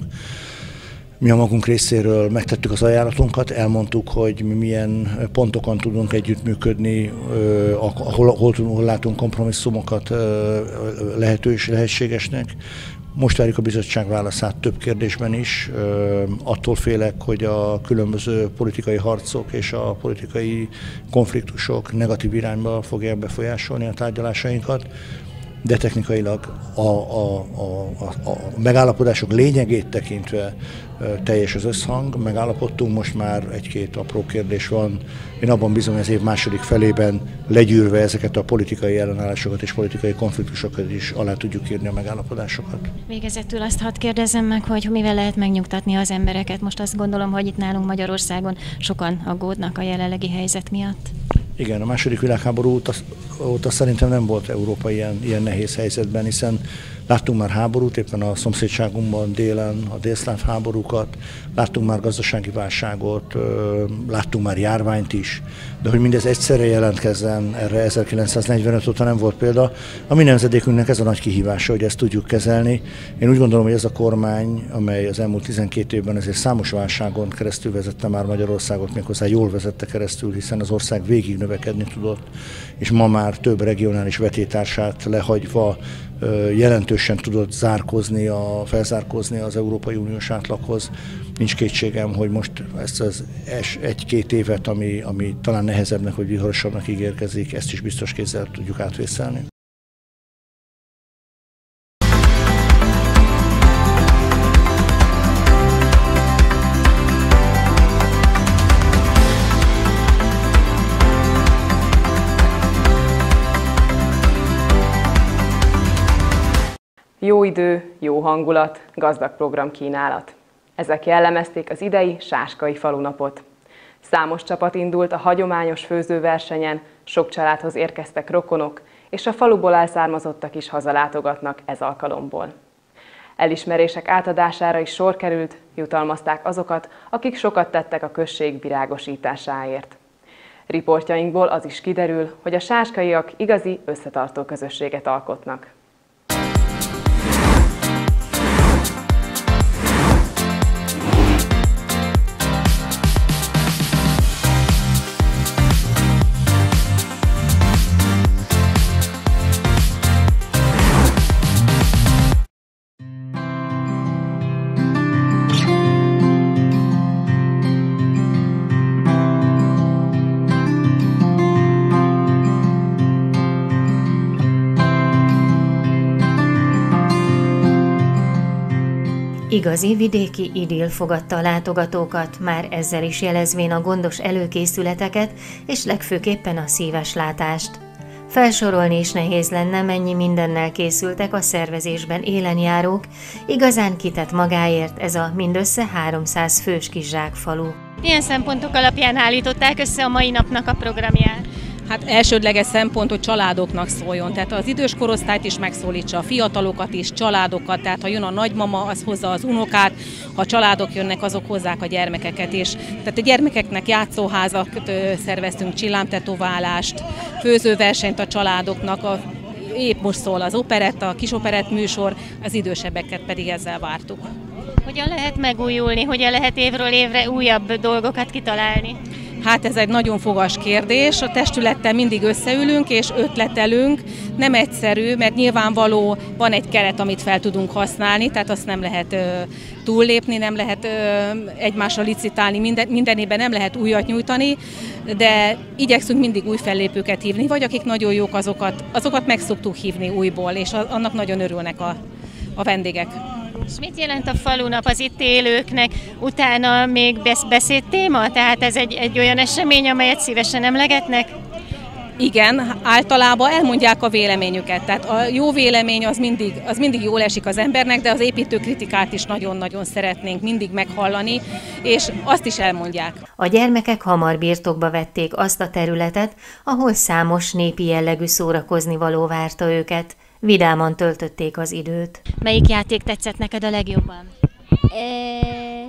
Mi a magunk részéről megtettük az ajánlatunkat, elmondtuk, hogy mi milyen pontokon tudunk együttműködni, hol, hol, hol látunk kompromisszumokat lehetős, lehetségesnek. Most várjuk a bizottság válaszát több kérdésben is. Attól félek, hogy a különböző politikai harcok és a politikai konfliktusok negatív irányba fogják befolyásolni a tárgyalásainkat, de technikailag a, a, a, a, a megállapodások lényegét tekintve teljes az összhang. Megállapodtunk, most már egy-két apró kérdés van. Én abban bízom, hogy az év második felében legyűrve ezeket a politikai ellenállásokat és politikai konfliktusokat is alá tudjuk írni a megállapodásokat. Végezetül azt hadd kérdezzem meg, hogy mivel lehet megnyugtatni az embereket. Most azt gondolom, hogy itt nálunk Magyarországon sokan aggódnak a jelenlegi helyzet miatt. Igen, a második világháború óta, óta szerintem nem volt Európa ilyen, ilyen nehéz helyzetben, hiszen láttunk már háborút, éppen a szomszédságunkban délen, a délszláv háborúkat, láttunk már gazdasági válságot, láttunk már járványt is, de hogy mindez egyszerre jelentkezzen, erre ezerkilencszáznegyvenöt óta nem volt példa. A mi nemzedékünknek ez a nagy kihívása, hogy ezt tudjuk kezelni. Én úgy gondolom, hogy ez a kormány, amely az elmúlt tizenkét évben ezért számos válságon keresztül vezette már Magyarországot, méghozzá jól vezette keresztül, hiszen az ország végig növekedni tudott, és ma már több regionális vetétársát lehagyva jelentősen tudott zárkozni, a, felzárkozni az Európai Uniós átlaghoz. Nincs kétségem, hogy most ezt az egy-két évet, ami, ami talán nehezebbnek vagy viharasabbnak ígérkezik, ezt is biztos kézzel tudjuk átvészelni. Jó idő, jó hangulat, gazdag programkínálat. Ezek jellemezték az idei Sáskai falunapot. Számos csapat indult a hagyományos főzőversenyen, sok családhoz érkeztek rokonok, és a faluból elszármazottak is hazalátogatnak ez alkalomból. Elismerések átadására is sor került, jutalmazták azokat, akik sokat tettek a község virágosításáért. Riportjainkból az is kiderül, hogy a sáskaiak igazi összetartó közösséget alkotnak. Igazi vidéki idill fogadta a látogatókat, már ezzel is jelezvén a gondos előkészületeket, és legfőképpen a szíves látást. Felsorolni is nehéz lenne, mennyi mindennel készültek a szervezésben élenjárók, igazán kitett magáért ez a mindössze háromszáz fős kis zsákfalu. Milyen szempontok alapján állították össze a mai napnak a programját? Hát elsődleges szempont, hogy családoknak szóljon, tehát az idős korosztályt is megszólítsa, a fiatalokat is, családokat, tehát ha jön a nagymama, az hozza az unokát, ha családok jönnek, azok hozzák a gyermekeket is. Tehát a gyermekeknek játszóházak szerveztünk, csillámtetoválást, főzőversenyt a családoknak, a, épp most szól az operetta, a kis operett műsor, az idősebbeket pedig ezzel vártuk. Hogyan lehet megújulni, hogyan lehet évről évre újabb dolgokat kitalálni? Hát ez egy nagyon fogas kérdés, a testülettel mindig összeülünk és ötletelünk, nem egyszerű, mert nyilvánvaló van egy keret, amit fel tudunk használni, tehát azt nem lehet ö, túllépni, nem lehet ö, egymásra licitálni, minden, mindenében nem lehet újat nyújtani, de igyekszünk mindig új fellépőket hívni, vagy akik nagyon jók, azokat, azokat meg szoktuk hívni újból, és annak nagyon örülnek a, a vendégek. És mit jelent a falunap az itt élőknek? Utána még beszédtéma? Tehát ez egy, egy olyan esemény, amelyet szívesen emlegetnek? Igen, általában elmondják a véleményüket. Tehát a jó vélemény az mindig, az mindig jól esik az embernek, de az építő kritikát is nagyon-nagyon szeretnénk mindig meghallani, és azt is elmondják. A gyermekek hamar birtokba vették azt a területet, ahol számos népi jellegű szórakoznivaló várta őket. Vidáman töltötték az időt. Melyik játék tetszett neked a legjobban? Ö,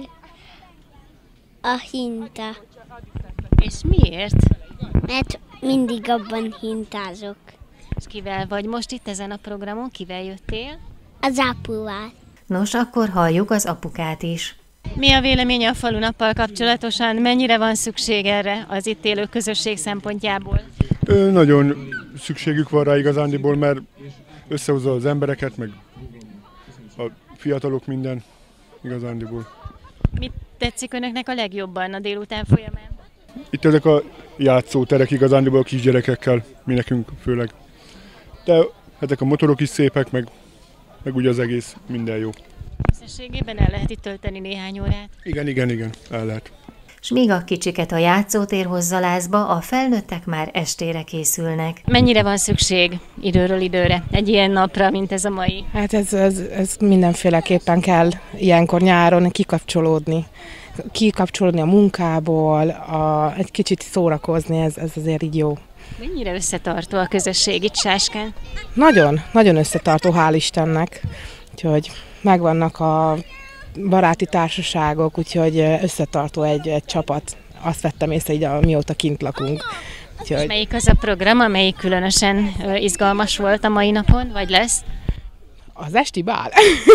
a hinta. És miért? Mert mindig abban hintázok. És kivel vagy most itt ezen a programon? Kivel jöttél? Az apuval. Nos, akkor halljuk az apukát is. Mi a véleménye a falunappal kapcsolatosan? Mennyire van szükség erre az itt élő közösség szempontjából? Ö, nagyon szükségük van rá igazándiból, mert összehozza az embereket, meg a fiatalok minden igazándiból. Mit tetszik önöknek a legjobban a délután folyamán? Itt ezek a játszóterek igazándiból a kisgyerekekkel, mi nekünk főleg. De ezek a motorok is szépek, meg, meg ugye az egész minden jó. Összességében el lehet itt tölteni néhány órát? Igen, igen, igen, el lehet. S míg a kicsiket a játszótér hozza lázba, a felnőttek már estére készülnek. Mennyire van szükség időről időre egy ilyen napra, mint ez a mai? Hát ez, ez, ez mindenféleképpen kell ilyenkor nyáron kikapcsolódni. Kikapcsolódni a munkából, a, egy kicsit szórakozni, ez, ez azért így jó. Mennyire összetartó a közösség itt Sáskán? Nagyon, nagyon összetartó, hál' Istennek. Úgyhogy megvannak a baráti társaságok, úgyhogy összetartó egy, egy csapat. Azt vettem észre, így a, mióta kint lakunk. Úgyhogy... És melyik az a program, amelyik különösen izgalmas volt a mai napon, vagy lesz? Az esti bál.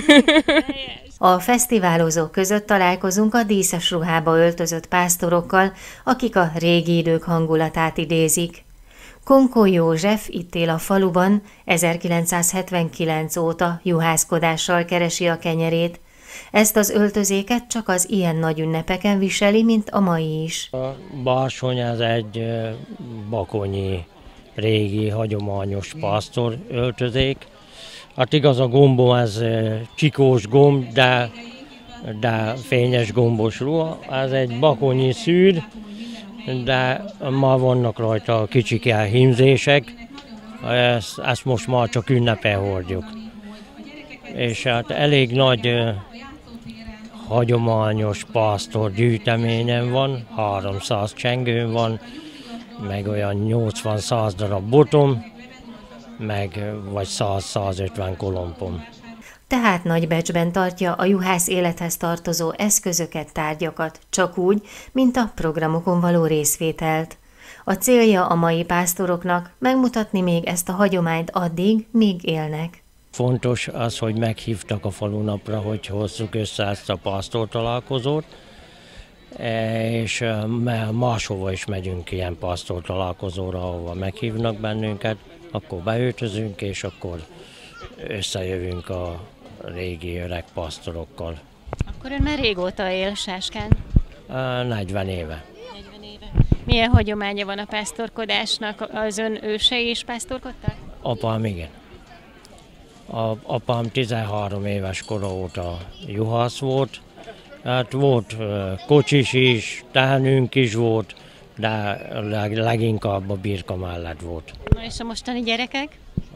A fesztiválozók között találkozunk a díszes ruhába öltözött pásztorokkal, akik a régi idők hangulatát idézik. Konkó József itt él a faluban, ezerkilencszázhetvenkilenc óta juhászkodással keresi a kenyerét. Ezt az öltözéket csak az ilyen nagy ünnepeken viseli, mint a mai is. A bársony az egy bakonyi, régi, hagyományos pásztor öltözék. Hát igaz, a gombom ez csikós gomb, de, de fényes gombos ruha. Ez egy bakonyi szűr, de ma vannak rajta kicsike hímzések. Ezt, ezt most már csak ünnepen hordjuk. És hát elég nagy hagyományos pásztor gyűjteményem van, háromszáz csengőm van, meg olyan nyolcvan-száz darab botom, meg vagy száz-százötven kolompom. tehát nagybecsben tartja a juhász élethez tartozó eszközöket, tárgyakat, csak úgy, mint a programokon való részvételt. A célja a mai pásztoroknak megmutatni még ezt a hagyományt addig, míg élnek. Fontos az, hogy meghívtak a falunapra, hogy hozzuk össze ezt a pásztortalálkozót, és máshova is megyünk ilyen pásztortalálkozóra, ahova meghívnak bennünket, akkor beöltözünk, és akkor összejövünk a régi öreg pásztorokkal. Akkor ön már régóta él Sáskán? negyven éve. Milyen hagyománya van a pásztorkodásnak? Az ön ősei is pásztorkodtak? Apám igen. A, apám tizenhárom éves kora óta juhász volt. Hát volt kocsis is, tehenünk is volt, de leg, leginkább a birka mellett volt. Na és a mostani gyerekek?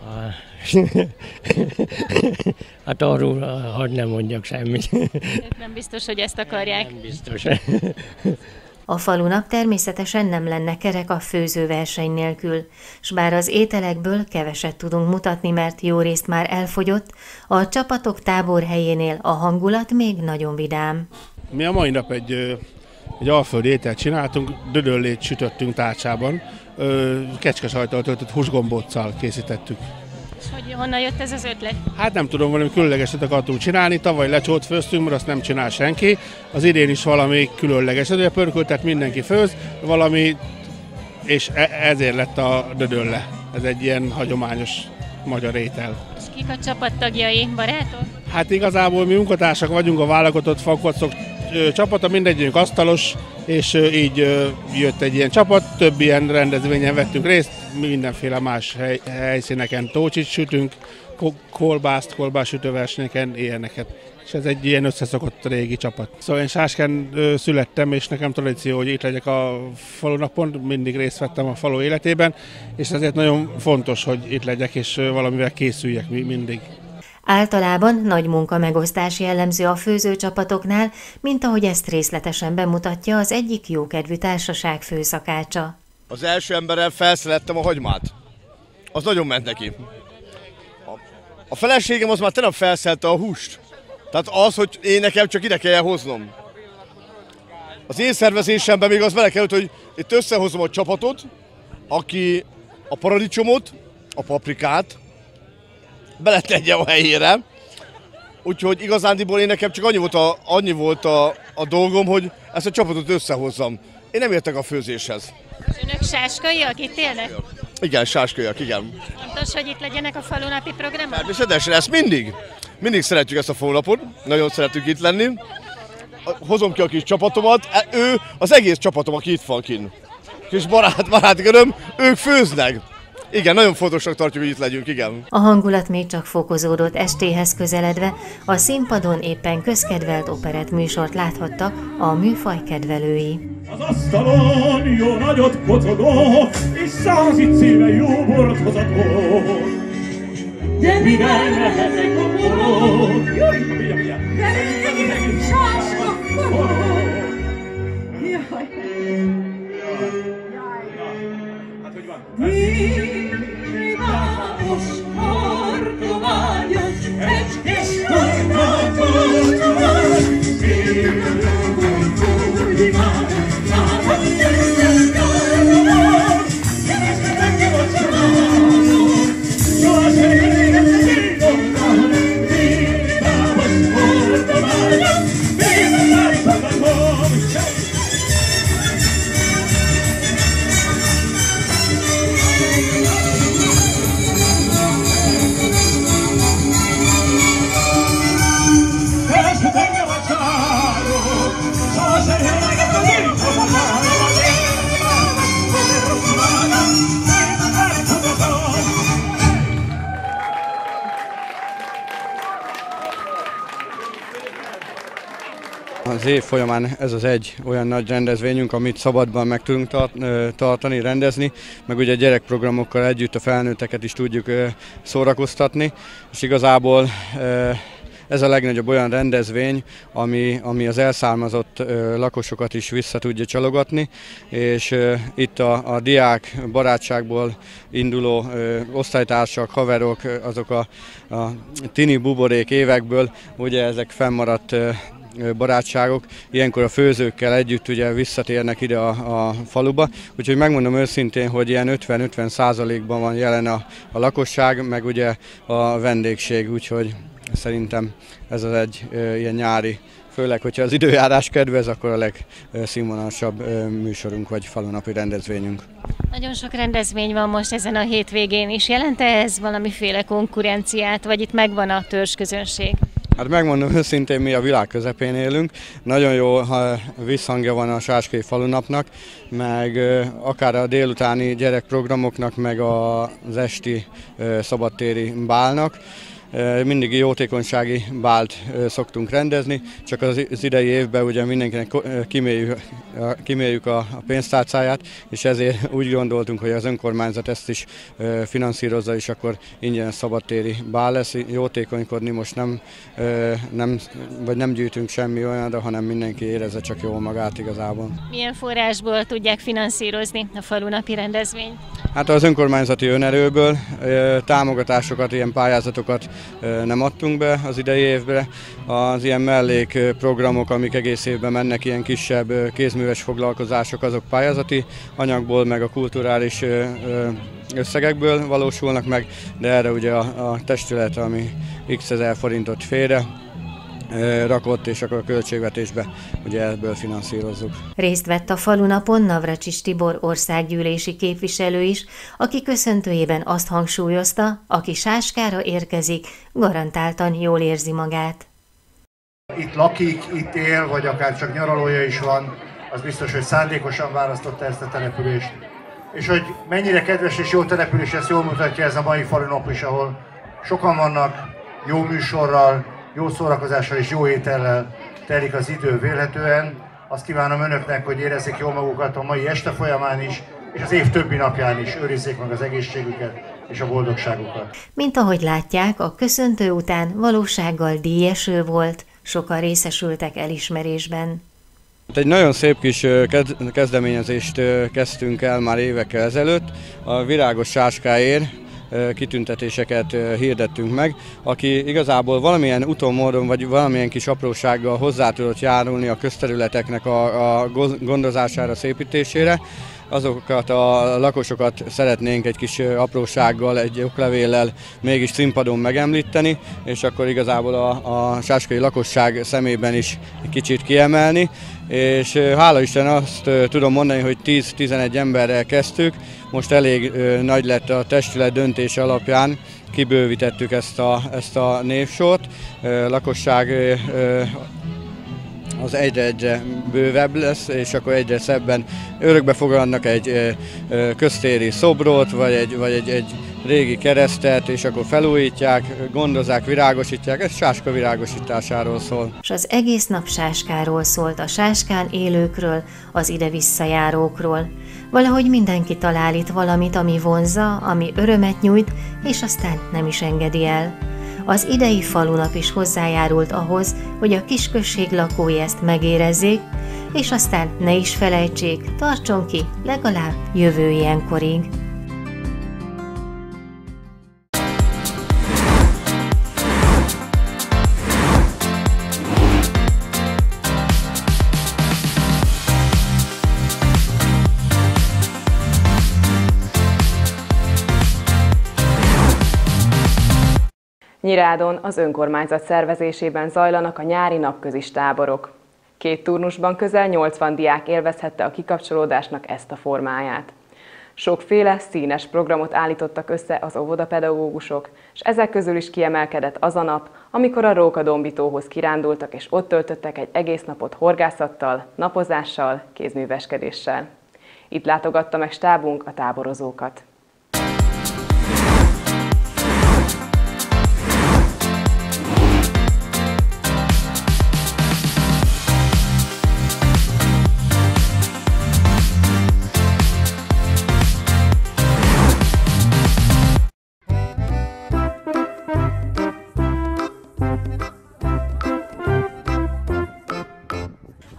Hát arról, hadd nem mondjak semmit. Ők nem biztos, hogy ezt akarják. Nem biztos. A falunap természetesen nem lenne kerek a főzőverseny nélkül, s bár az ételekből keveset tudunk mutatni, mert jó részt már elfogyott, a csapatok táborhelyénél a hangulat még nagyon vidám. Mi a mai nap egy, egy alföldi ételt csináltunk, dödöllét sütöttünk tárcsában, kecskesajttal töltött húsgombóccal készítettük. És hogy honnan jött ez az ötlet? Hát nem tudom, valami különlegeset akartunk csinálni, tavaly lecsót főztünk, mert azt nem csinál senki. Az idén is valami különlegeset, ugye pörköltet mindenki főz, valami, és ezért lett a dödölle. Ez egy ilyen hagyományos magyar étel. És kik a csapattagjai, barátok? Hát igazából mi munkatársak vagyunk, a válogatott fakvacok csapata, mindegyünk asztalos, és így jött egy ilyen csapat, több ilyen rendezvényen vettünk részt, mindenféle más hely, helyszíneken tócsit sütünk, kolbászt, kolbássütőversenyeken, ilyeneket. És ez egy ilyen összeszokott régi csapat. Szóval én Sáskán születtem, és nekem tradíció, hogy itt legyek a falunapon, mindig részt vettem a falu életében, és ezért nagyon fontos, hogy itt legyek, és valamivel készüljek mindig. Általában nagy munkamegosztás jellemző a főzőcsapatoknál, mint ahogy ezt részletesen bemutatja az egyik jókedvű társaság főszakácsa. Az első emberrel felszelettem a hagymát. Az nagyon ment neki. A feleségem az már tegnap felszelte a húst. Tehát az, hogy én nekem csak ide kell hoznom. Az én szervezésemben még az bele került, hogy itt összehozom a csapatot, aki a paradicsomot, a paprikát beletegye a helyére. Úgyhogy igazándiból én nekem csak annyi volt a, annyi volt a, a dolgom, hogy ezt a csapatot összehozzam. Én nem értek a főzéshez. Önök sáskaiak, itt élnek? Igen, sáskaiak, igen. Fontos, hogy itt legyenek a falunapi programok? Természetesen, ezt mindig. Mindig szeretjük ezt a falunapot, nagyon szeretünk itt lenni. Hozom ki a kis csapatomat, ő az egész csapatom, aki itt van kint. Kis barát, baráti köröm, ők főznek. Igen, nagyon fontosnak tartjuk, hogy itt legyünk, igen. A hangulat még csak fokozódott estéhez közeledve, a színpadon éppen közkedvelt operett műsort láthattak a műfaj kedvelői. Az asztalon jó nagyot kocogok, és százit szíve jó bort hozatok. De mivel lehetek a borok? Jaj, milyen, milyen. De még sáska forog. Jaj. Hát, hogy van? Privamos hortomágyas, egy kis hortomágyas, Az év folyamán ez az egy olyan nagy rendezvényünk, amit szabadban meg tudunk tartani, rendezni, meg ugye gyerekprogramokkal együtt a felnőtteket is tudjuk szórakoztatni, és igazából ez a legnagyobb olyan rendezvény, ami, ami az elszármazott lakosokat is vissza tudja csalogatni, és itt a, a diák barátságból induló osztálytársak, haverok, azok a, a tini buborék évekből, ugye ezek fennmaradt barátságok, ilyenkor a főzőkkel együtt ugye visszatérnek ide a, a faluba, úgyhogy megmondom őszintén, hogy ilyen ötven-ötven százalékban van jelen a, a lakosság, meg ugye a vendégség, úgyhogy szerintem ez az egy e, ilyen nyári, főleg, hogyha az időjárás kedvez, akkor a legszínvonalasabb e, műsorunk vagy falunapi rendezvényünk. Nagyon sok rendezvény van most ezen a hétvégén is. Jelent-e ez valamiféle konkurenciát, vagy itt megvan a törzsközönség? Hát megmondom őszintén, mi a világ közepén élünk. Nagyon jó visszhangja van a Sáskei falunapnak, meg akár a délutáni gyerekprogramoknak, meg az esti szabadtéri bálnak. Mindig jótékonysági bált szoktunk rendezni, csak az idei évben ugye mindenkinek kiméljük, kiméljük a pénztárcáját, és ezért úgy gondoltunk, hogy az önkormányzat ezt is finanszírozza, és akkor ingyen szabadtéri bál lesz. Jótékonykodni most nem, nem, vagy nem gyűjtünk semmi olyanra, hanem mindenki érezze csak jól magát igazából. Milyen forrásból tudják finanszírozni a falunapi rendezvényt? Hát az önkormányzati önerőből támogatásokat, ilyen pályázatokat nem adtunk be az idei évre. Az ilyen mellékprogramok, amik egész évben mennek, ilyen kisebb kézműves foglalkozások, azok pályázati anyagból, meg a kulturális összegekből valósulnak meg, de erre ugye a, a testület, ami x ezer forintot félre rakott, és akkor a költségvetésbe ugye ebből finanszírozzuk. Részt vett a falunapon Navracsics Tibor országgyűlési képviselő is, aki köszöntőjében azt hangsúlyozta, aki Sáskára érkezik, garantáltan jól érzi magát. Itt lakik, itt él, vagy akár csak nyaralója is van, az biztos, hogy szándékosan választotta ezt a települést. És hogy mennyire kedves és jó település, ezt jól mutatja ez a mai falunap is, ahol sokan vannak, jó műsorral, jó szórakozással és jó étellel telik az idő vélhetően. Azt kívánom önöknek, hogy érezzék jól magukat a mai este folyamán is, és az év többi napján is őrizzék meg az egészségüket és a boldogságukat. Mint ahogy látják, a köszöntő után valósággal díjeső volt, sokan részesültek elismerésben. Egy nagyon szép kis kezdeményezést kezdtünk el már évekkel ezelőtt, a Virágos Sáskáért kitüntetéseket hirdettünk meg, aki igazából valamilyen úton, módon vagy valamilyen kis aprósággal hozzá tudott járulni a közterületeknek a, a gondozására, szépítésére. Azokat a lakosokat szeretnénk egy kis aprósággal, egy oklevéllel mégis színpadon megemlíteni, és akkor igazából a, a sáskai lakosság szemében is egy kicsit kiemelni. És hála Isten azt tudom mondani, hogy tíz-tizenegy emberrel kezdtük, most elég nagy lett a testület döntése alapján, kibővítettük ezt a, ezt a névsort, lakosság az egyre-egyre bővebb lesz, és akkor egyre szebben örökbe fogadnak egy köztéri szobrot, vagy egy, vagy egy, egy régi keresztet, és akkor felújítják, gondozzák, virágosítják, ez Sáska virágosításáról szól. És az egész nap Sáskáról szólt, a Sáskán élőkről, az ide visszajárókról. Valahogy mindenki talál itt valamit, ami vonzza, ami örömet nyújt, és aztán nem is engedi el. Az idei falunap is hozzájárult ahhoz, hogy a kisközség lakói ezt megérezzék, és aztán ne is felejtsék, tartson ki legalább jövő ilyenkorig. Nyirádon az önkormányzat szervezésében zajlanak a nyári napközis táborok. Két turnusban közel nyolcvan diák élvezhette a kikapcsolódásnak ezt a formáját. Sokféle színes programot állítottak össze az óvodapedagógusok, és ezek közül is kiemelkedett az a nap, amikor a Rókadombítóhoz kirándultak, és ott töltöttek egy egész napot horgászattal, napozással, kézműveskedéssel. Itt látogatta meg stábunk a táborozókat.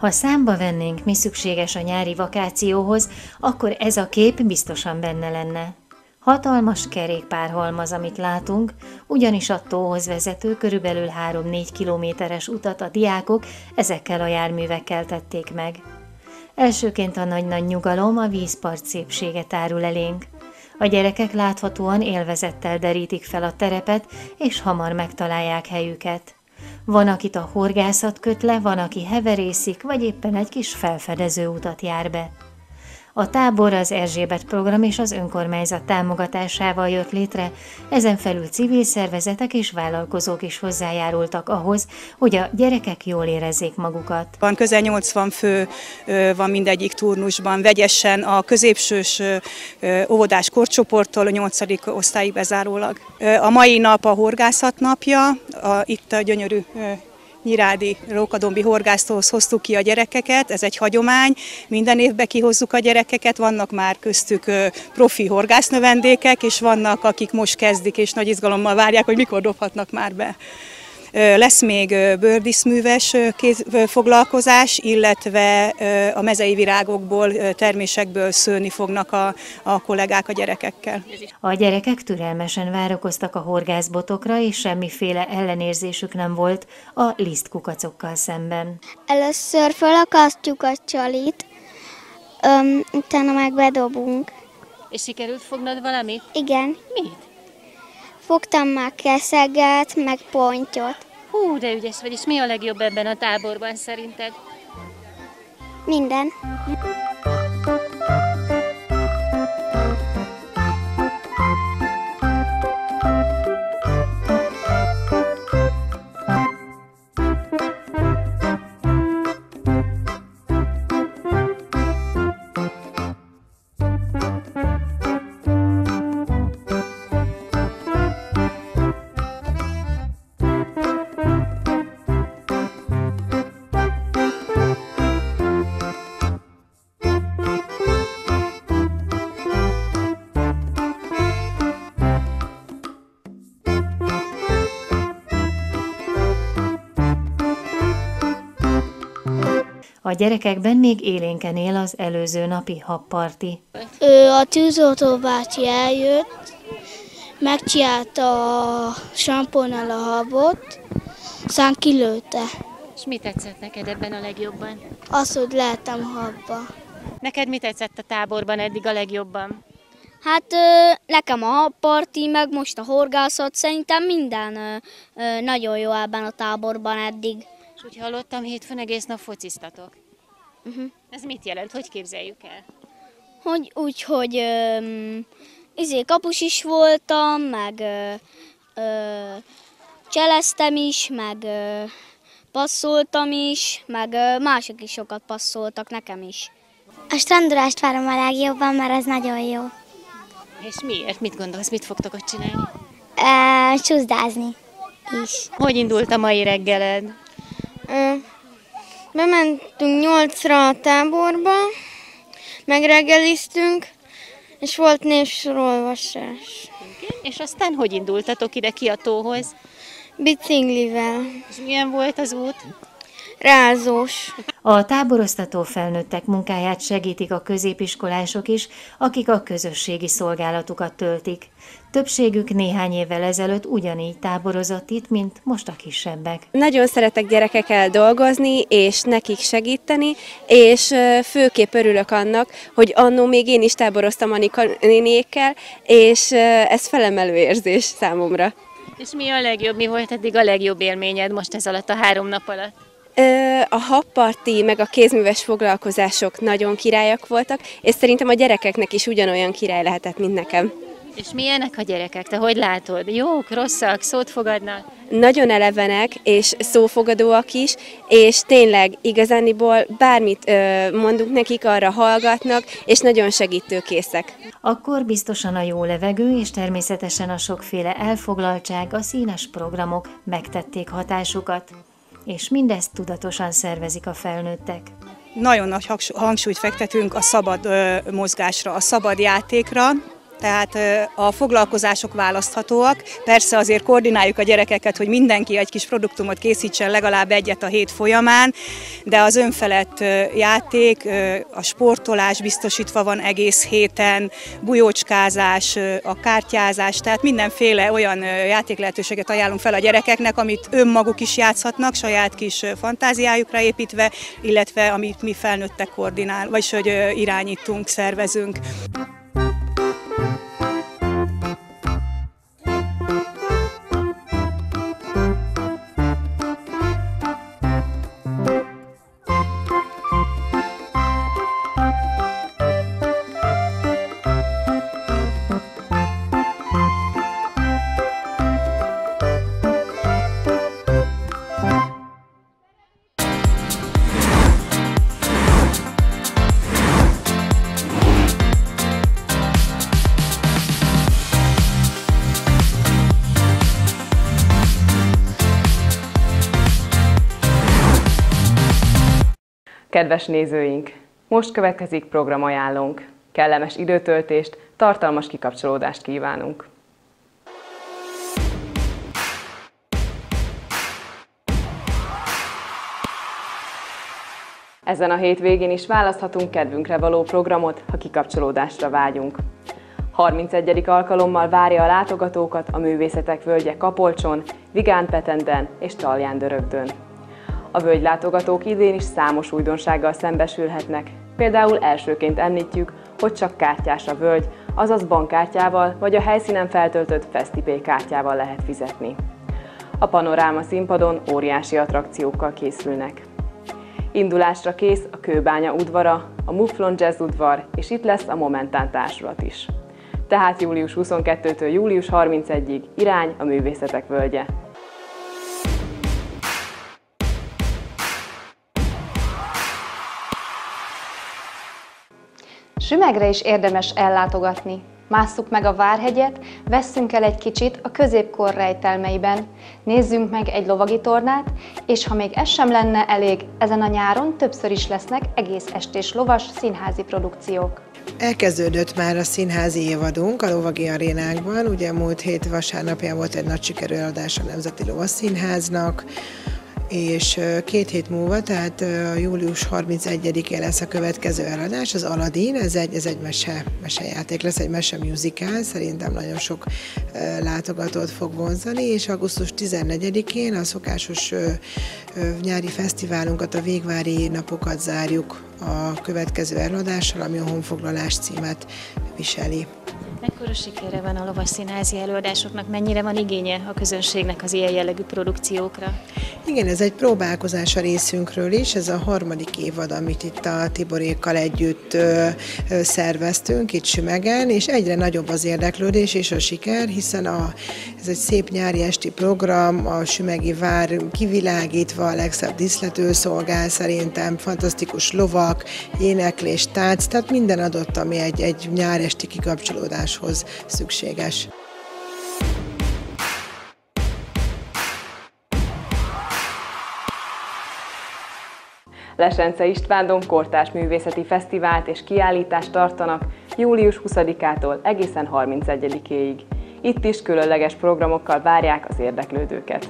Ha számba vennénk, mi szükséges a nyári vakációhoz, akkor ez a kép biztosan benne lenne. Hatalmas kerékpárhalmaz, amit látunk, ugyanis a tóhoz vezető körülbelül három-négy kilométeres utat a diákok ezekkel a járművekkel tették meg. Elsőként a nagy-nagy nyugalom, a vízpart szépsége tárul elénk. A gyerekek láthatóan élvezettel derítik fel a terepet, és hamar megtalálják helyüket. Van, akit a horgászat köt le, van, aki heverészik, vagy éppen egy kis felfedező utat jár be. A tábor az Erzsébet program és az önkormányzat támogatásával jött létre, ezen felül civil szervezetek és vállalkozók is hozzájárultak ahhoz, hogy a gyerekek jól érezzék magukat. Van közel nyolcvan fő van mindegyik turnusban, vegyesen a középsős óvodás korcsoporttól a nyolcadik osztályig bezárólag. A mai nap a horgászat napja, a, itt a gyönyörű nyirádi rókadombi horgásztóhoz hoztuk ki a gyerekeket, ez egy hagyomány, minden évben kihozzuk a gyerekeket, vannak már köztük profi horgásznövendékek, és vannak, akik most kezdik, és nagy izgalommal várják, hogy mikor dobhatnak már be. Lesz még bőrdíszműves foglalkozás, illetve a mezei virágokból, termésekből szőni fognak a, a kollégák a gyerekekkel. A gyerekek türelmesen várakoztak a horgászbotokra, és semmiféle ellenérzésük nem volt a lisztkukacokkal szemben. Először felakasztjuk a csalit, öm, utána meg bedobunk. És sikerült fognod valamit? Igen. Mit? Fogtam már keszeget, meg pontyot. Hú, de ügyes vagy, és mi a legjobb ebben a táborban szerinted? Minden. A gyerekekben még élénken él az előző napi habparti. Ő, a tűzoltó bácsi eljött, megcsinálta a sampónnal a habot, aztán kilőtte. És mi tetszett neked ebben a legjobban? Az, hogy lehetem habba. Neked mi tetszett a táborban eddig a legjobban? Hát ö, nekem a habparti, meg most a horgászat, szerintem minden ö, ö, nagyon jó ebben a táborban eddig. És úgy hallottam, hétfőn egész nap fociztatok. Uh-huh. Ez mit jelent? Hogy képzeljük el? Hogy úgy, hogy ö, izé, kapus is voltam, meg ö, ö, cseleztem is, meg ö, passzoltam is, meg ö, mások is sokat passzoltak nekem is. A strandolást várom a legjobban, mert az nagyon jó. És miért? Mit gondolsz, mit fogtok ott csinálni? E, csuzsdázni is. Hogy indult a mai reggeled? Ö, bementünk nyolcra a táborba, megreggeliztünk, és volt névsorolvasás. És aztán hogy indultatok ide ki a tóhoz? Biciklivel. És milyen volt az út? Rázós. A táboroztató felnőttek munkáját segítik a középiskolások is, akik a közösségi szolgálatukat töltik. Többségük néhány évvel ezelőtt ugyanígy táborozott itt, mint most a kisebbek. Nagyon szeretek gyerekekkel dolgozni, és nekik segíteni, és főképp örülök annak, hogy annó még én is táboroztam Anika nénékkel, és ez felemelő érzés számomra. És mi a legjobb, mi volt eddig a legjobb élményed most ez alatt a három nap alatt? A habparti meg a kézműves foglalkozások nagyon királyak voltak, és szerintem a gyerekeknek is ugyanolyan király lehetett, mint nekem. És milyenek a gyerekek? Te hogy látod? Jók, rosszak, szót fogadnak? Nagyon elevenek, és szófogadóak is, és tényleg igazániból bármit ö, mondunk nekik, arra hallgatnak, és nagyon segítőkészek. Akkor biztosan a jó levegő, és természetesen a sokféle elfoglaltság, a színes programok megtették hatásukat. És mindezt tudatosan szervezik a felnőttek. Nagyon nagy hangsúlyt fektetünk a szabad ö, mozgásra, a szabad játékra, Tehát a foglalkozások választhatóak. Persze azért koordináljuk a gyerekeket, hogy mindenki egy kis produktumot készítsen legalább egyet a hét folyamán, de az önfelett játék, a sportolás biztosítva van egész héten, bujócskázás, a kártyázás, tehát mindenféle olyan játéklehetőséget ajánlunk fel a gyerekeknek, amit önmaguk is játszhatnak, saját kis fantáziájukra építve, illetve amit mi felnőttek koordinál, vagyis hogy irányítunk, szervezünk. Kedves nézőink! Most következik programajánlónk. Kellemes időtöltést, tartalmas kikapcsolódást kívánunk! Ezen a hétvégén is választhatunk kedvünkre való programot, ha kikapcsolódásra vágyunk. harmincegyedik alkalommal várja a látogatókat a Művészetek Völgye Kapolcson, Vigánpetenden és Talján-Dörögdön. A völgylátogatók idén is számos újdonsággal szembesülhetnek. Például elsőként említjük, hogy csak kártyás a völgy, azaz bankkártyával vagy a helyszínen feltöltött Fesztipay kártyával lehet fizetni. A panoráma színpadon óriási attrakciókkal készülnek. Indulásra kész a Kőbánya udvara, a Muflon Jazz udvar, és itt lesz a Momentán társulat is. Tehát július huszonkettőtől július harmincegyedikéig irány a Művészetek Völgye. Sümegre is érdemes ellátogatni. Másszuk meg a Várhegyet, vesszünk el egy kicsit a középkor rejtelmeiben, nézzünk meg egy lovagi tornát, és ha még ez sem lenne elég, ezen a nyáron többször is lesznek egész estés lovas színházi produkciók. Elkezdődött már a színházi évadunk a Lovagi Arénákban, ugye múlt hét vasárnapján volt egy nagy sikerű eladás a Nemzeti Lovasszínháznak, és két hét múlva, tehát július harmincegyedikén lesz a következő eladás, az Aladdin, ez egy, ez egy mese, mesejáték lesz, egy mese musical, szerintem nagyon sok látogatót fog vonzani, és augusztus tizennegyedikén a szokásos nyári fesztiválunkat, a Végvári napokat zárjuk a következő eladással, ami a Honfoglalás címet viseli. Mekkora sikere van a lovasszínházi előadásoknak, mennyire van igénye a közönségnek az ilyen jellegű produkciókra? Igen, ez egy próbálkozás a részünkről is, ez a harmadik évad, amit itt a Tiborékkal együtt ö, ö, szerveztünk itt Sümegen, és egyre nagyobb az érdeklődés és a siker, hiszen a, ez egy szép nyári esti program, a Sümegi Vár kivilágítva, a legszebb díszletül szolgál szerintem, fantasztikus lovak, éneklés, tánc, tehát minden adott, ami egy, egy nyáresti kikapcsolódáshoz szükséges. Lesence Istvándon kortárs művészeti fesztivált és kiállítást tartanak július huszadikától egészen harmincegyedikéig. Itt is különleges programokkal várják az érdeklődőket.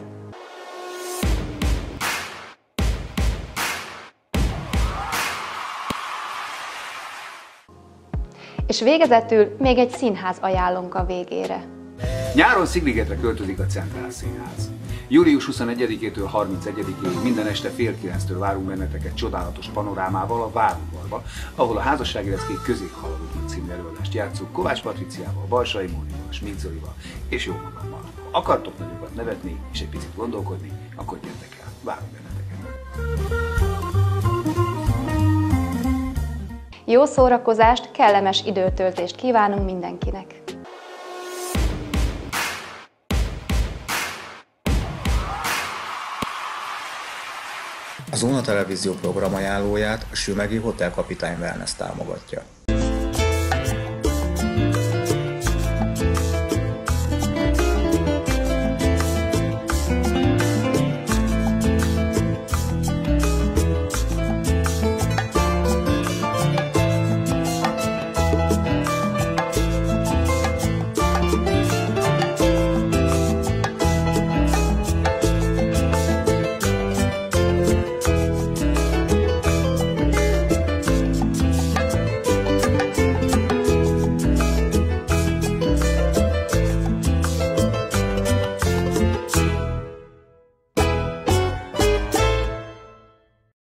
És végezetül még egy színház ajánlunk a végére. Nyáron Szigligetre költözik a Centrál Színház. július huszonegyedikétől harmincegyedikéig minden este fél kilenctől várunk benneteket csodálatos panorámával a Várudvarba, ahol a Házassági leckék közé haladunk című előadást játszunk Kovács Patriciával, Balsai Mónikával, Schmidt Zolival és jó magammal. Ha akartok nagyokat nevetni és egy picit gondolkodni, akkor gyertek el, várunk benneteket. Jó szórakozást, kellemes időtöltést kívánunk mindenkinek! A Zóna Televízió programajánlóját a Sümegi Hotel Kapitány Wellness támogatja.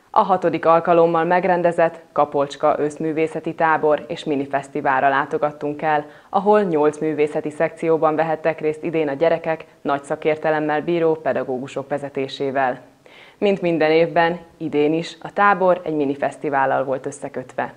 A hatodik alkalommal megrendezett Kapolcska őszművészeti tábor és minifesztiválra látogattunk el, ahol nyolc művészeti szekcióban vehettek részt idén a gyerekek nagy szakértelemmel bíró pedagógusok vezetésével. Mint minden évben, idén is a tábor egy minifesztivállal volt összekötve.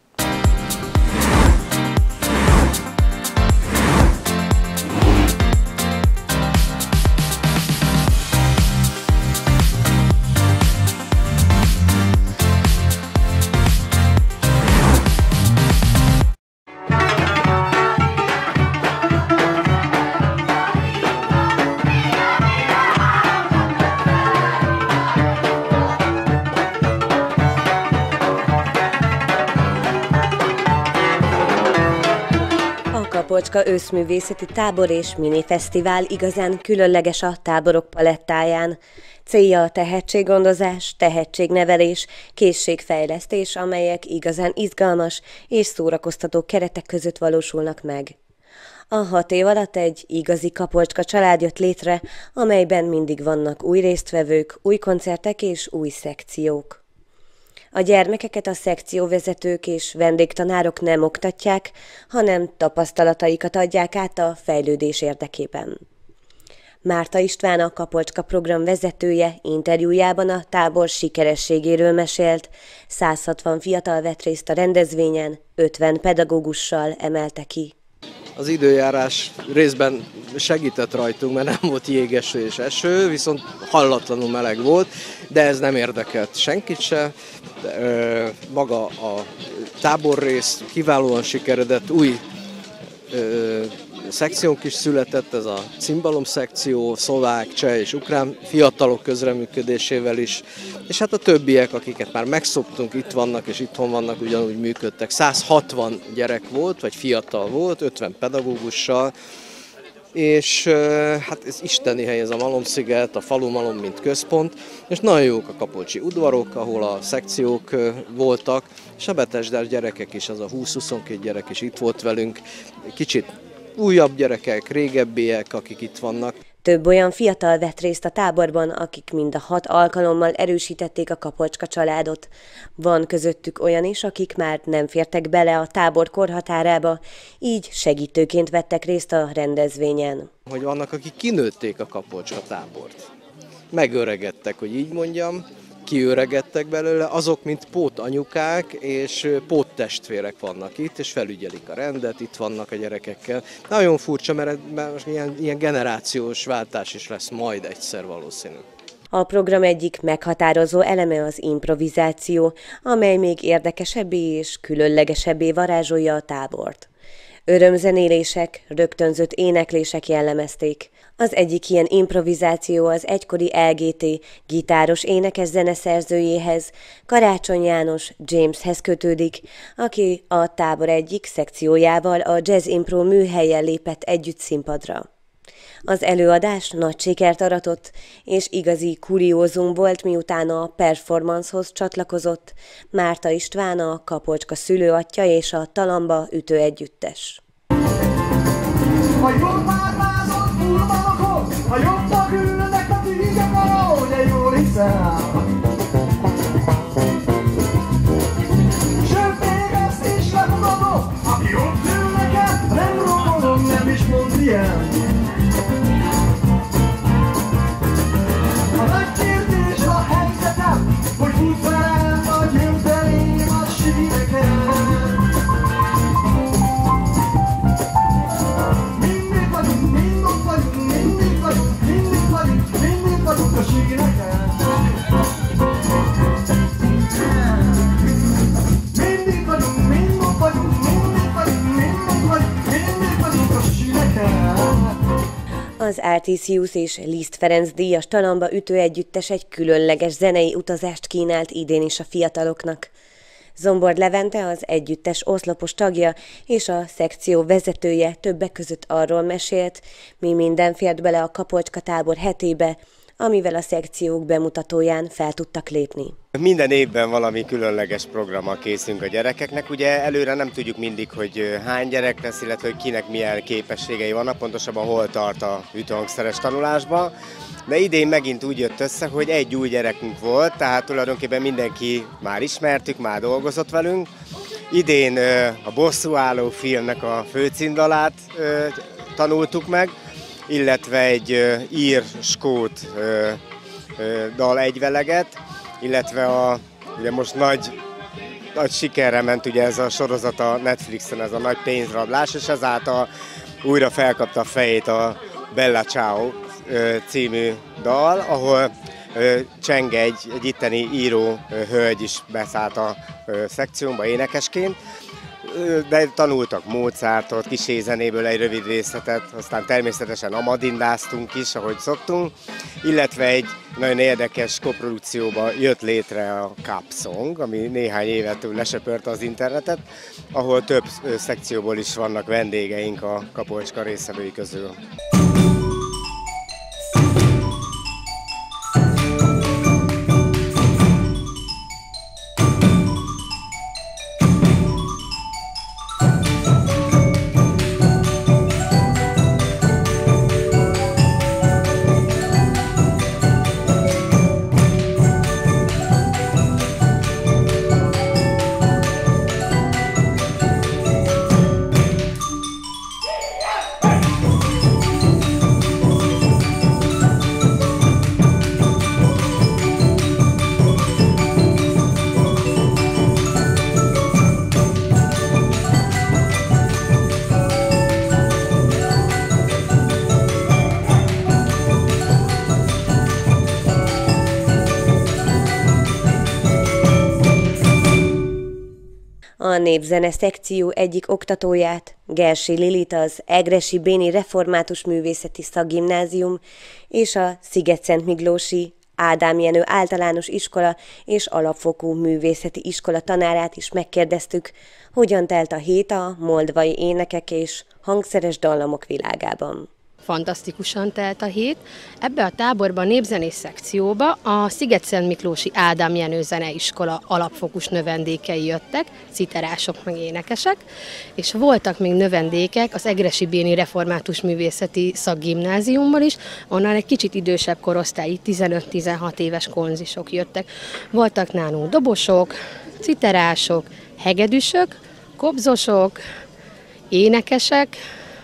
Kapolcska őszművészeti tábor és minifesztivál igazán különleges a táborok palettáján. Célja a tehetséggondozás, tehetségnevelés, készségfejlesztés, amelyek igazán izgalmas és szórakoztató keretek között valósulnak meg. A hat év alatt egy igazi Kapolcska család jött létre, amelyben mindig vannak új résztvevők, új koncertek és új szekciók. A gyermekeket a szekcióvezetők és vendégtanárok nem oktatják, hanem tapasztalataikat adják át a fejlődés érdekében. Márta István, a Kapolcska program vezetője interjújában a tábor sikerességéről mesélt. száz hatvan fiatal vett részt a rendezvényen, ötven pedagógussal emelte ki. Az időjárás részben segített rajtunk, mert nem volt jégeső és eső, viszont hallatlanul meleg volt, de ez nem érdekelt senkit se. Maga a táborrész kiválóan sikeredett, új szekciónk is született, ez a cimbalom szekció, szlovák, cseh és ukrán fiatalok közreműködésével is, és hát a többiek, akiket már megszoktunk, itt vannak és itthon vannak, ugyanúgy működtek. száz hatvan gyerek volt, vagy fiatal volt, ötven pedagógussal, és hát ez isteni hely ez a Malomsziget, a falu Malom mint központ, és nagyon jók a kapolcsi udvarok, ahol a szekciók voltak, és a betesdás gyerekek is, az a húsz-huszonkét gyerek is itt volt velünk, kicsit újabb gyerekek, régebbiek, akik itt vannak. Több olyan fiatal vett részt a táborban, akik mind a hat alkalommal erősítették a Kapolcska családot. Van közöttük olyan is, akik már nem fértek bele a tábor korhatárába, így segítőként vettek részt a rendezvényen. Hogy vannak, akik kinőtték a Kapolcska tábort. Megöregedtek, hogy így mondjam, kiöregedtek belőle, azok, mint pótanyukák és póttestvérek vannak itt, és felügyelik a rendet, itt vannak a gyerekekkel. Nagyon furcsa, mert ilyen, ilyen generációs váltás is lesz majd egyszer valószínű. A program egyik meghatározó eleme az improvizáció, amely még érdekesebbé és különlegesebbé varázsolja a tábort. Örömzenélések, rögtönzött éneklések jellemezték. Az egyik ilyen improvizáció az egykori el gé té gitáros énekes zeneszerzőjéhez, Karácsony János Jameshez kötődik, aki a tábor egyik szekciójával a Jazz Impro műhelyen lépett együtt színpadra. Az előadás nagy sikert aratott, és igazi kuriózum volt, miután a performancehoz csatlakozott Márta István, a Kapolcska szülőatja és a Talamba ütő együttes. A jól párvázott bulvárokon, a jobbak ülnek a tűzek alól, de jól hiszem. Sőt, még ezt is lefogadom, aki ott ül nekem, nem rokonom, nem is mond ilyen. A nagy kérdés a helyzetem, hogy fut velem, vagy jön felém a síneken. Mindig vagyunk, mind ott vagyunk, mindig vagyunk, mindig vagyunk, mindig vagyunk a síneken. Mindig vagyunk, mind ott vagyunk, mindig vagyunk, mindig vagyunk, mindig vagyunk a síneken. Az Artisius és Liszt Ferenc díjas Talamba ütő együttes egy különleges zenei utazást kínált idén is a fiataloknak. Zombord Levente, az együttes oszlopos tagja és a szekció vezetője többek között arról mesélt, mi minden fért bele a Kapolcska tábor hetébe, amivel a szekciók bemutatóján fel tudtak lépni. Minden évben valami különleges programmal készülünk a gyerekeknek. Ugye előre nem tudjuk mindig, hogy hány gyerek lesz, illetve hogy kinek milyen képességei vannak, pontosabban hol tart a ütőhangszeres tanulásban. De idén megint úgy jött össze, hogy egy új gyerekünk volt, tehát tulajdonképpen mindenki már ismertük, már dolgozott velünk. Idén a Bosszúálló filmnek a főcímdalát tanultuk meg, illetve egy ír-skót dal egyveleget, illetve a, ugye most nagy, nagy sikerre ment ugye ez a sorozat a Netflixen, ez a nagy pénzrablás, és ezáltal újra felkapta a fejét a Bella Ciao című dal, ahol Csenge, egy, egy itteni író hölgy is beszállt a szekciómba énekesként, de tanultak Mozartot, kis zenéből egy rövid részletet, aztán természetesen amadindáztunk is, ahogy szoktunk, illetve egy nagyon érdekes koprodukcióba jött létre a Cup Song, ami néhány évet lesöpörte az internetet, ahol több szekcióból is vannak vendégeink a Kapolycska résztvevői közül. A népzene szekció egyik oktatóját, Gersi Lilit, az Egressy Béni Református Művészeti Szakgimnázium és a Szigetszentmiklósi Ádám Jenő Általános Iskola és Alapfokú Művészeti Iskola tanárát is megkérdeztük, hogyan telt a hét a moldvai énekek és hangszeres dallamok világában. Fantasztikusan telt a hét. Ebbe a táborban, a népzenés szekcióba a Szigetszentmiklósi Ádám Jenő Zeneiskola alapfokus növendékei jöttek, citerások meg énekesek, és voltak még növendékek az Egressy Béni Református Művészeti Szakgimnáziumban is, onnan egy kicsit idősebb korosztályi, tizenöt-tizenhat éves konzisok jöttek. Voltak nálunk dobosok, citerások, hegedűsök, kobzosok, énekesek,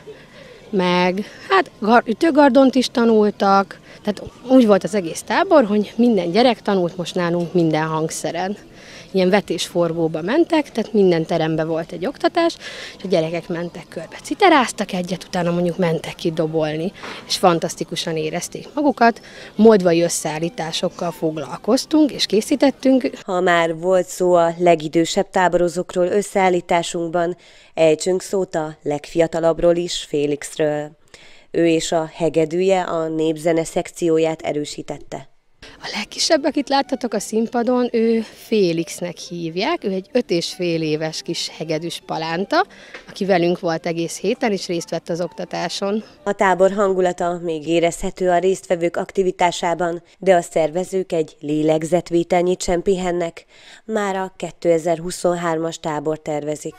meg hát ütőgardont is tanultak, tehát úgy volt az egész tábor, hogy minden gyerek tanult most nálunk minden hangszeren. Ilyen vetésforgóba mentek, tehát minden teremben volt egy oktatás, és a gyerekek mentek körbe, citeráztak egyet, utána mondjuk mentek ki dobolni, és fantasztikusan érezték magukat. Moldvai összeállításokkal foglalkoztunk, és készítettünk. Ha már volt szó a legidősebb táborozókról összeállításunkban, ejtsünk szót a legfiatalabbról is, Félixről. Ő és a hegedűje a népzene szekcióját erősítette. A legkisebb, akit láttatok a színpadon, ő Félixnek hívják, ő egy öt és fél éves kis hegedűs palánta, aki velünk volt egész héten, és részt vett az oktatáson. A tábor hangulata még érezhető a résztvevők aktivitásában, de a szervezők egy lélegzetvételnyit sem pihennek. Már a kétezer-huszonhármas tábor tervezik.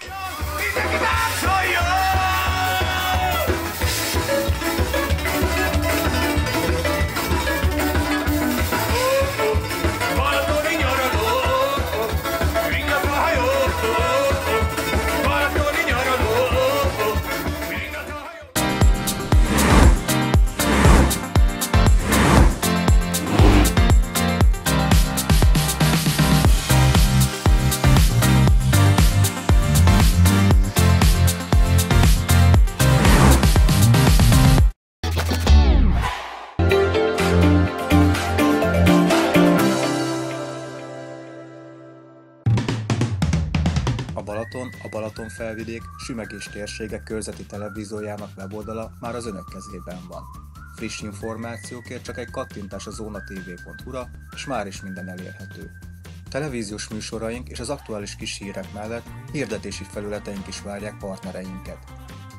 A Balaton, a Balatonfelvidék Sümegés térsége körzeti televíziójának weboldala már az önök kezében van. Friss információkért csak egy kattintás a zónatv pont hu-ra, és már is minden elérhető. Televíziós műsoraink és az aktuális kis hírek mellett hirdetési felületeink is várják partnereinket.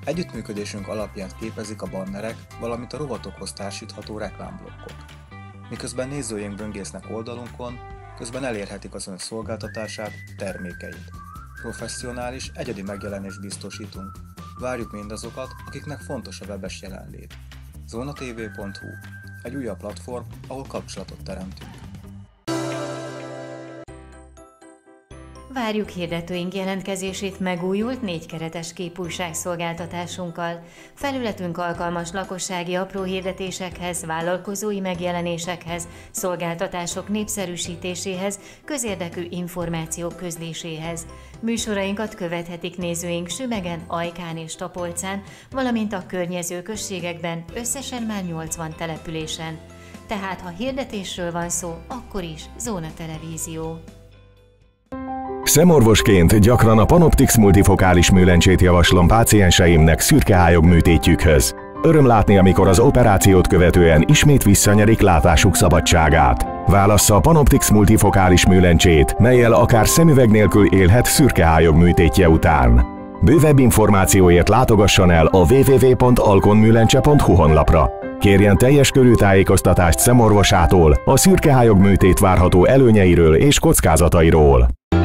Együttműködésünk alapját képezik a bannerek, valamint a rovatokhoz társítható reklámblokkok. Miközben nézőink böngésznek oldalunkon, közben elérhetik az ön szolgáltatását, termékeit. Professzionális, egyedi megjelenést biztosítunk. Várjuk mindazokat, akiknek fontos a webes jelenlét. Zonatv pont hu. Egy újabb platform, ahol kapcsolatot teremtünk. Várjuk hirdetőink jelentkezését megújult négykeretes képújság szolgáltatásunkkal. Felületünk alkalmas lakossági apró hirdetésekhez, vállalkozói megjelenésekhez, szolgáltatások népszerűsítéséhez, közérdekű információk közléséhez. Műsorainkat követhetik nézőink Sümegen, Ajkán és Tapolcán, valamint a környező községekben, összesen már nyolcvan településen. Tehát ha hirdetésről van szó, akkor is Zóna Televízió. Szemorvosként gyakran a Panoptix multifokális műlencsét javaslom pácienseimnek szürkehályog műtétjükhöz. Öröm látni, amikor az operációt követően ismét visszanyerik látásuk szabadságát. Válassza a Panoptix multifokális műlencsét, mellyel akár szemüveg nélkül élhet szürkehályog műtétje után. Bővebb információért látogasson el a double-u double-u double-u pont alkonműlencse pont hu honlapra. Kérjen teljes körű tájékoztatást szemorvosától a szürkehályog műtét várható előnyeiről és kockázatairól.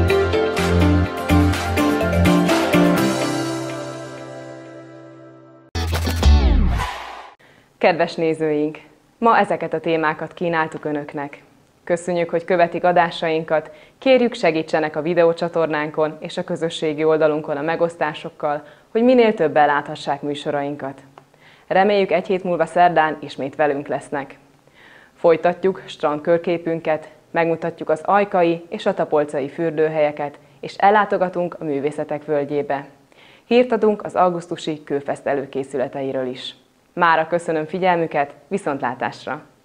Kedves nézőink! Ma ezeket a témákat kínáltuk Önöknek. Köszönjük, hogy követik adásainkat, kérjük segítsenek a videócsatornánkon és a közösségi oldalunkon a megosztásokkal, hogy minél többen láthassák műsorainkat. Reméljük egy hét múlva szerdán ismét velünk lesznek. Folytatjuk strandkörképünket, megmutatjuk az ajkai és a tapolcai fürdőhelyeket, és ellátogatunk a művészetek völgyébe. Hírt adunk az augusztusi Kőfest előkészületeiről is. Mára köszönöm figyelmüket, viszontlátásra!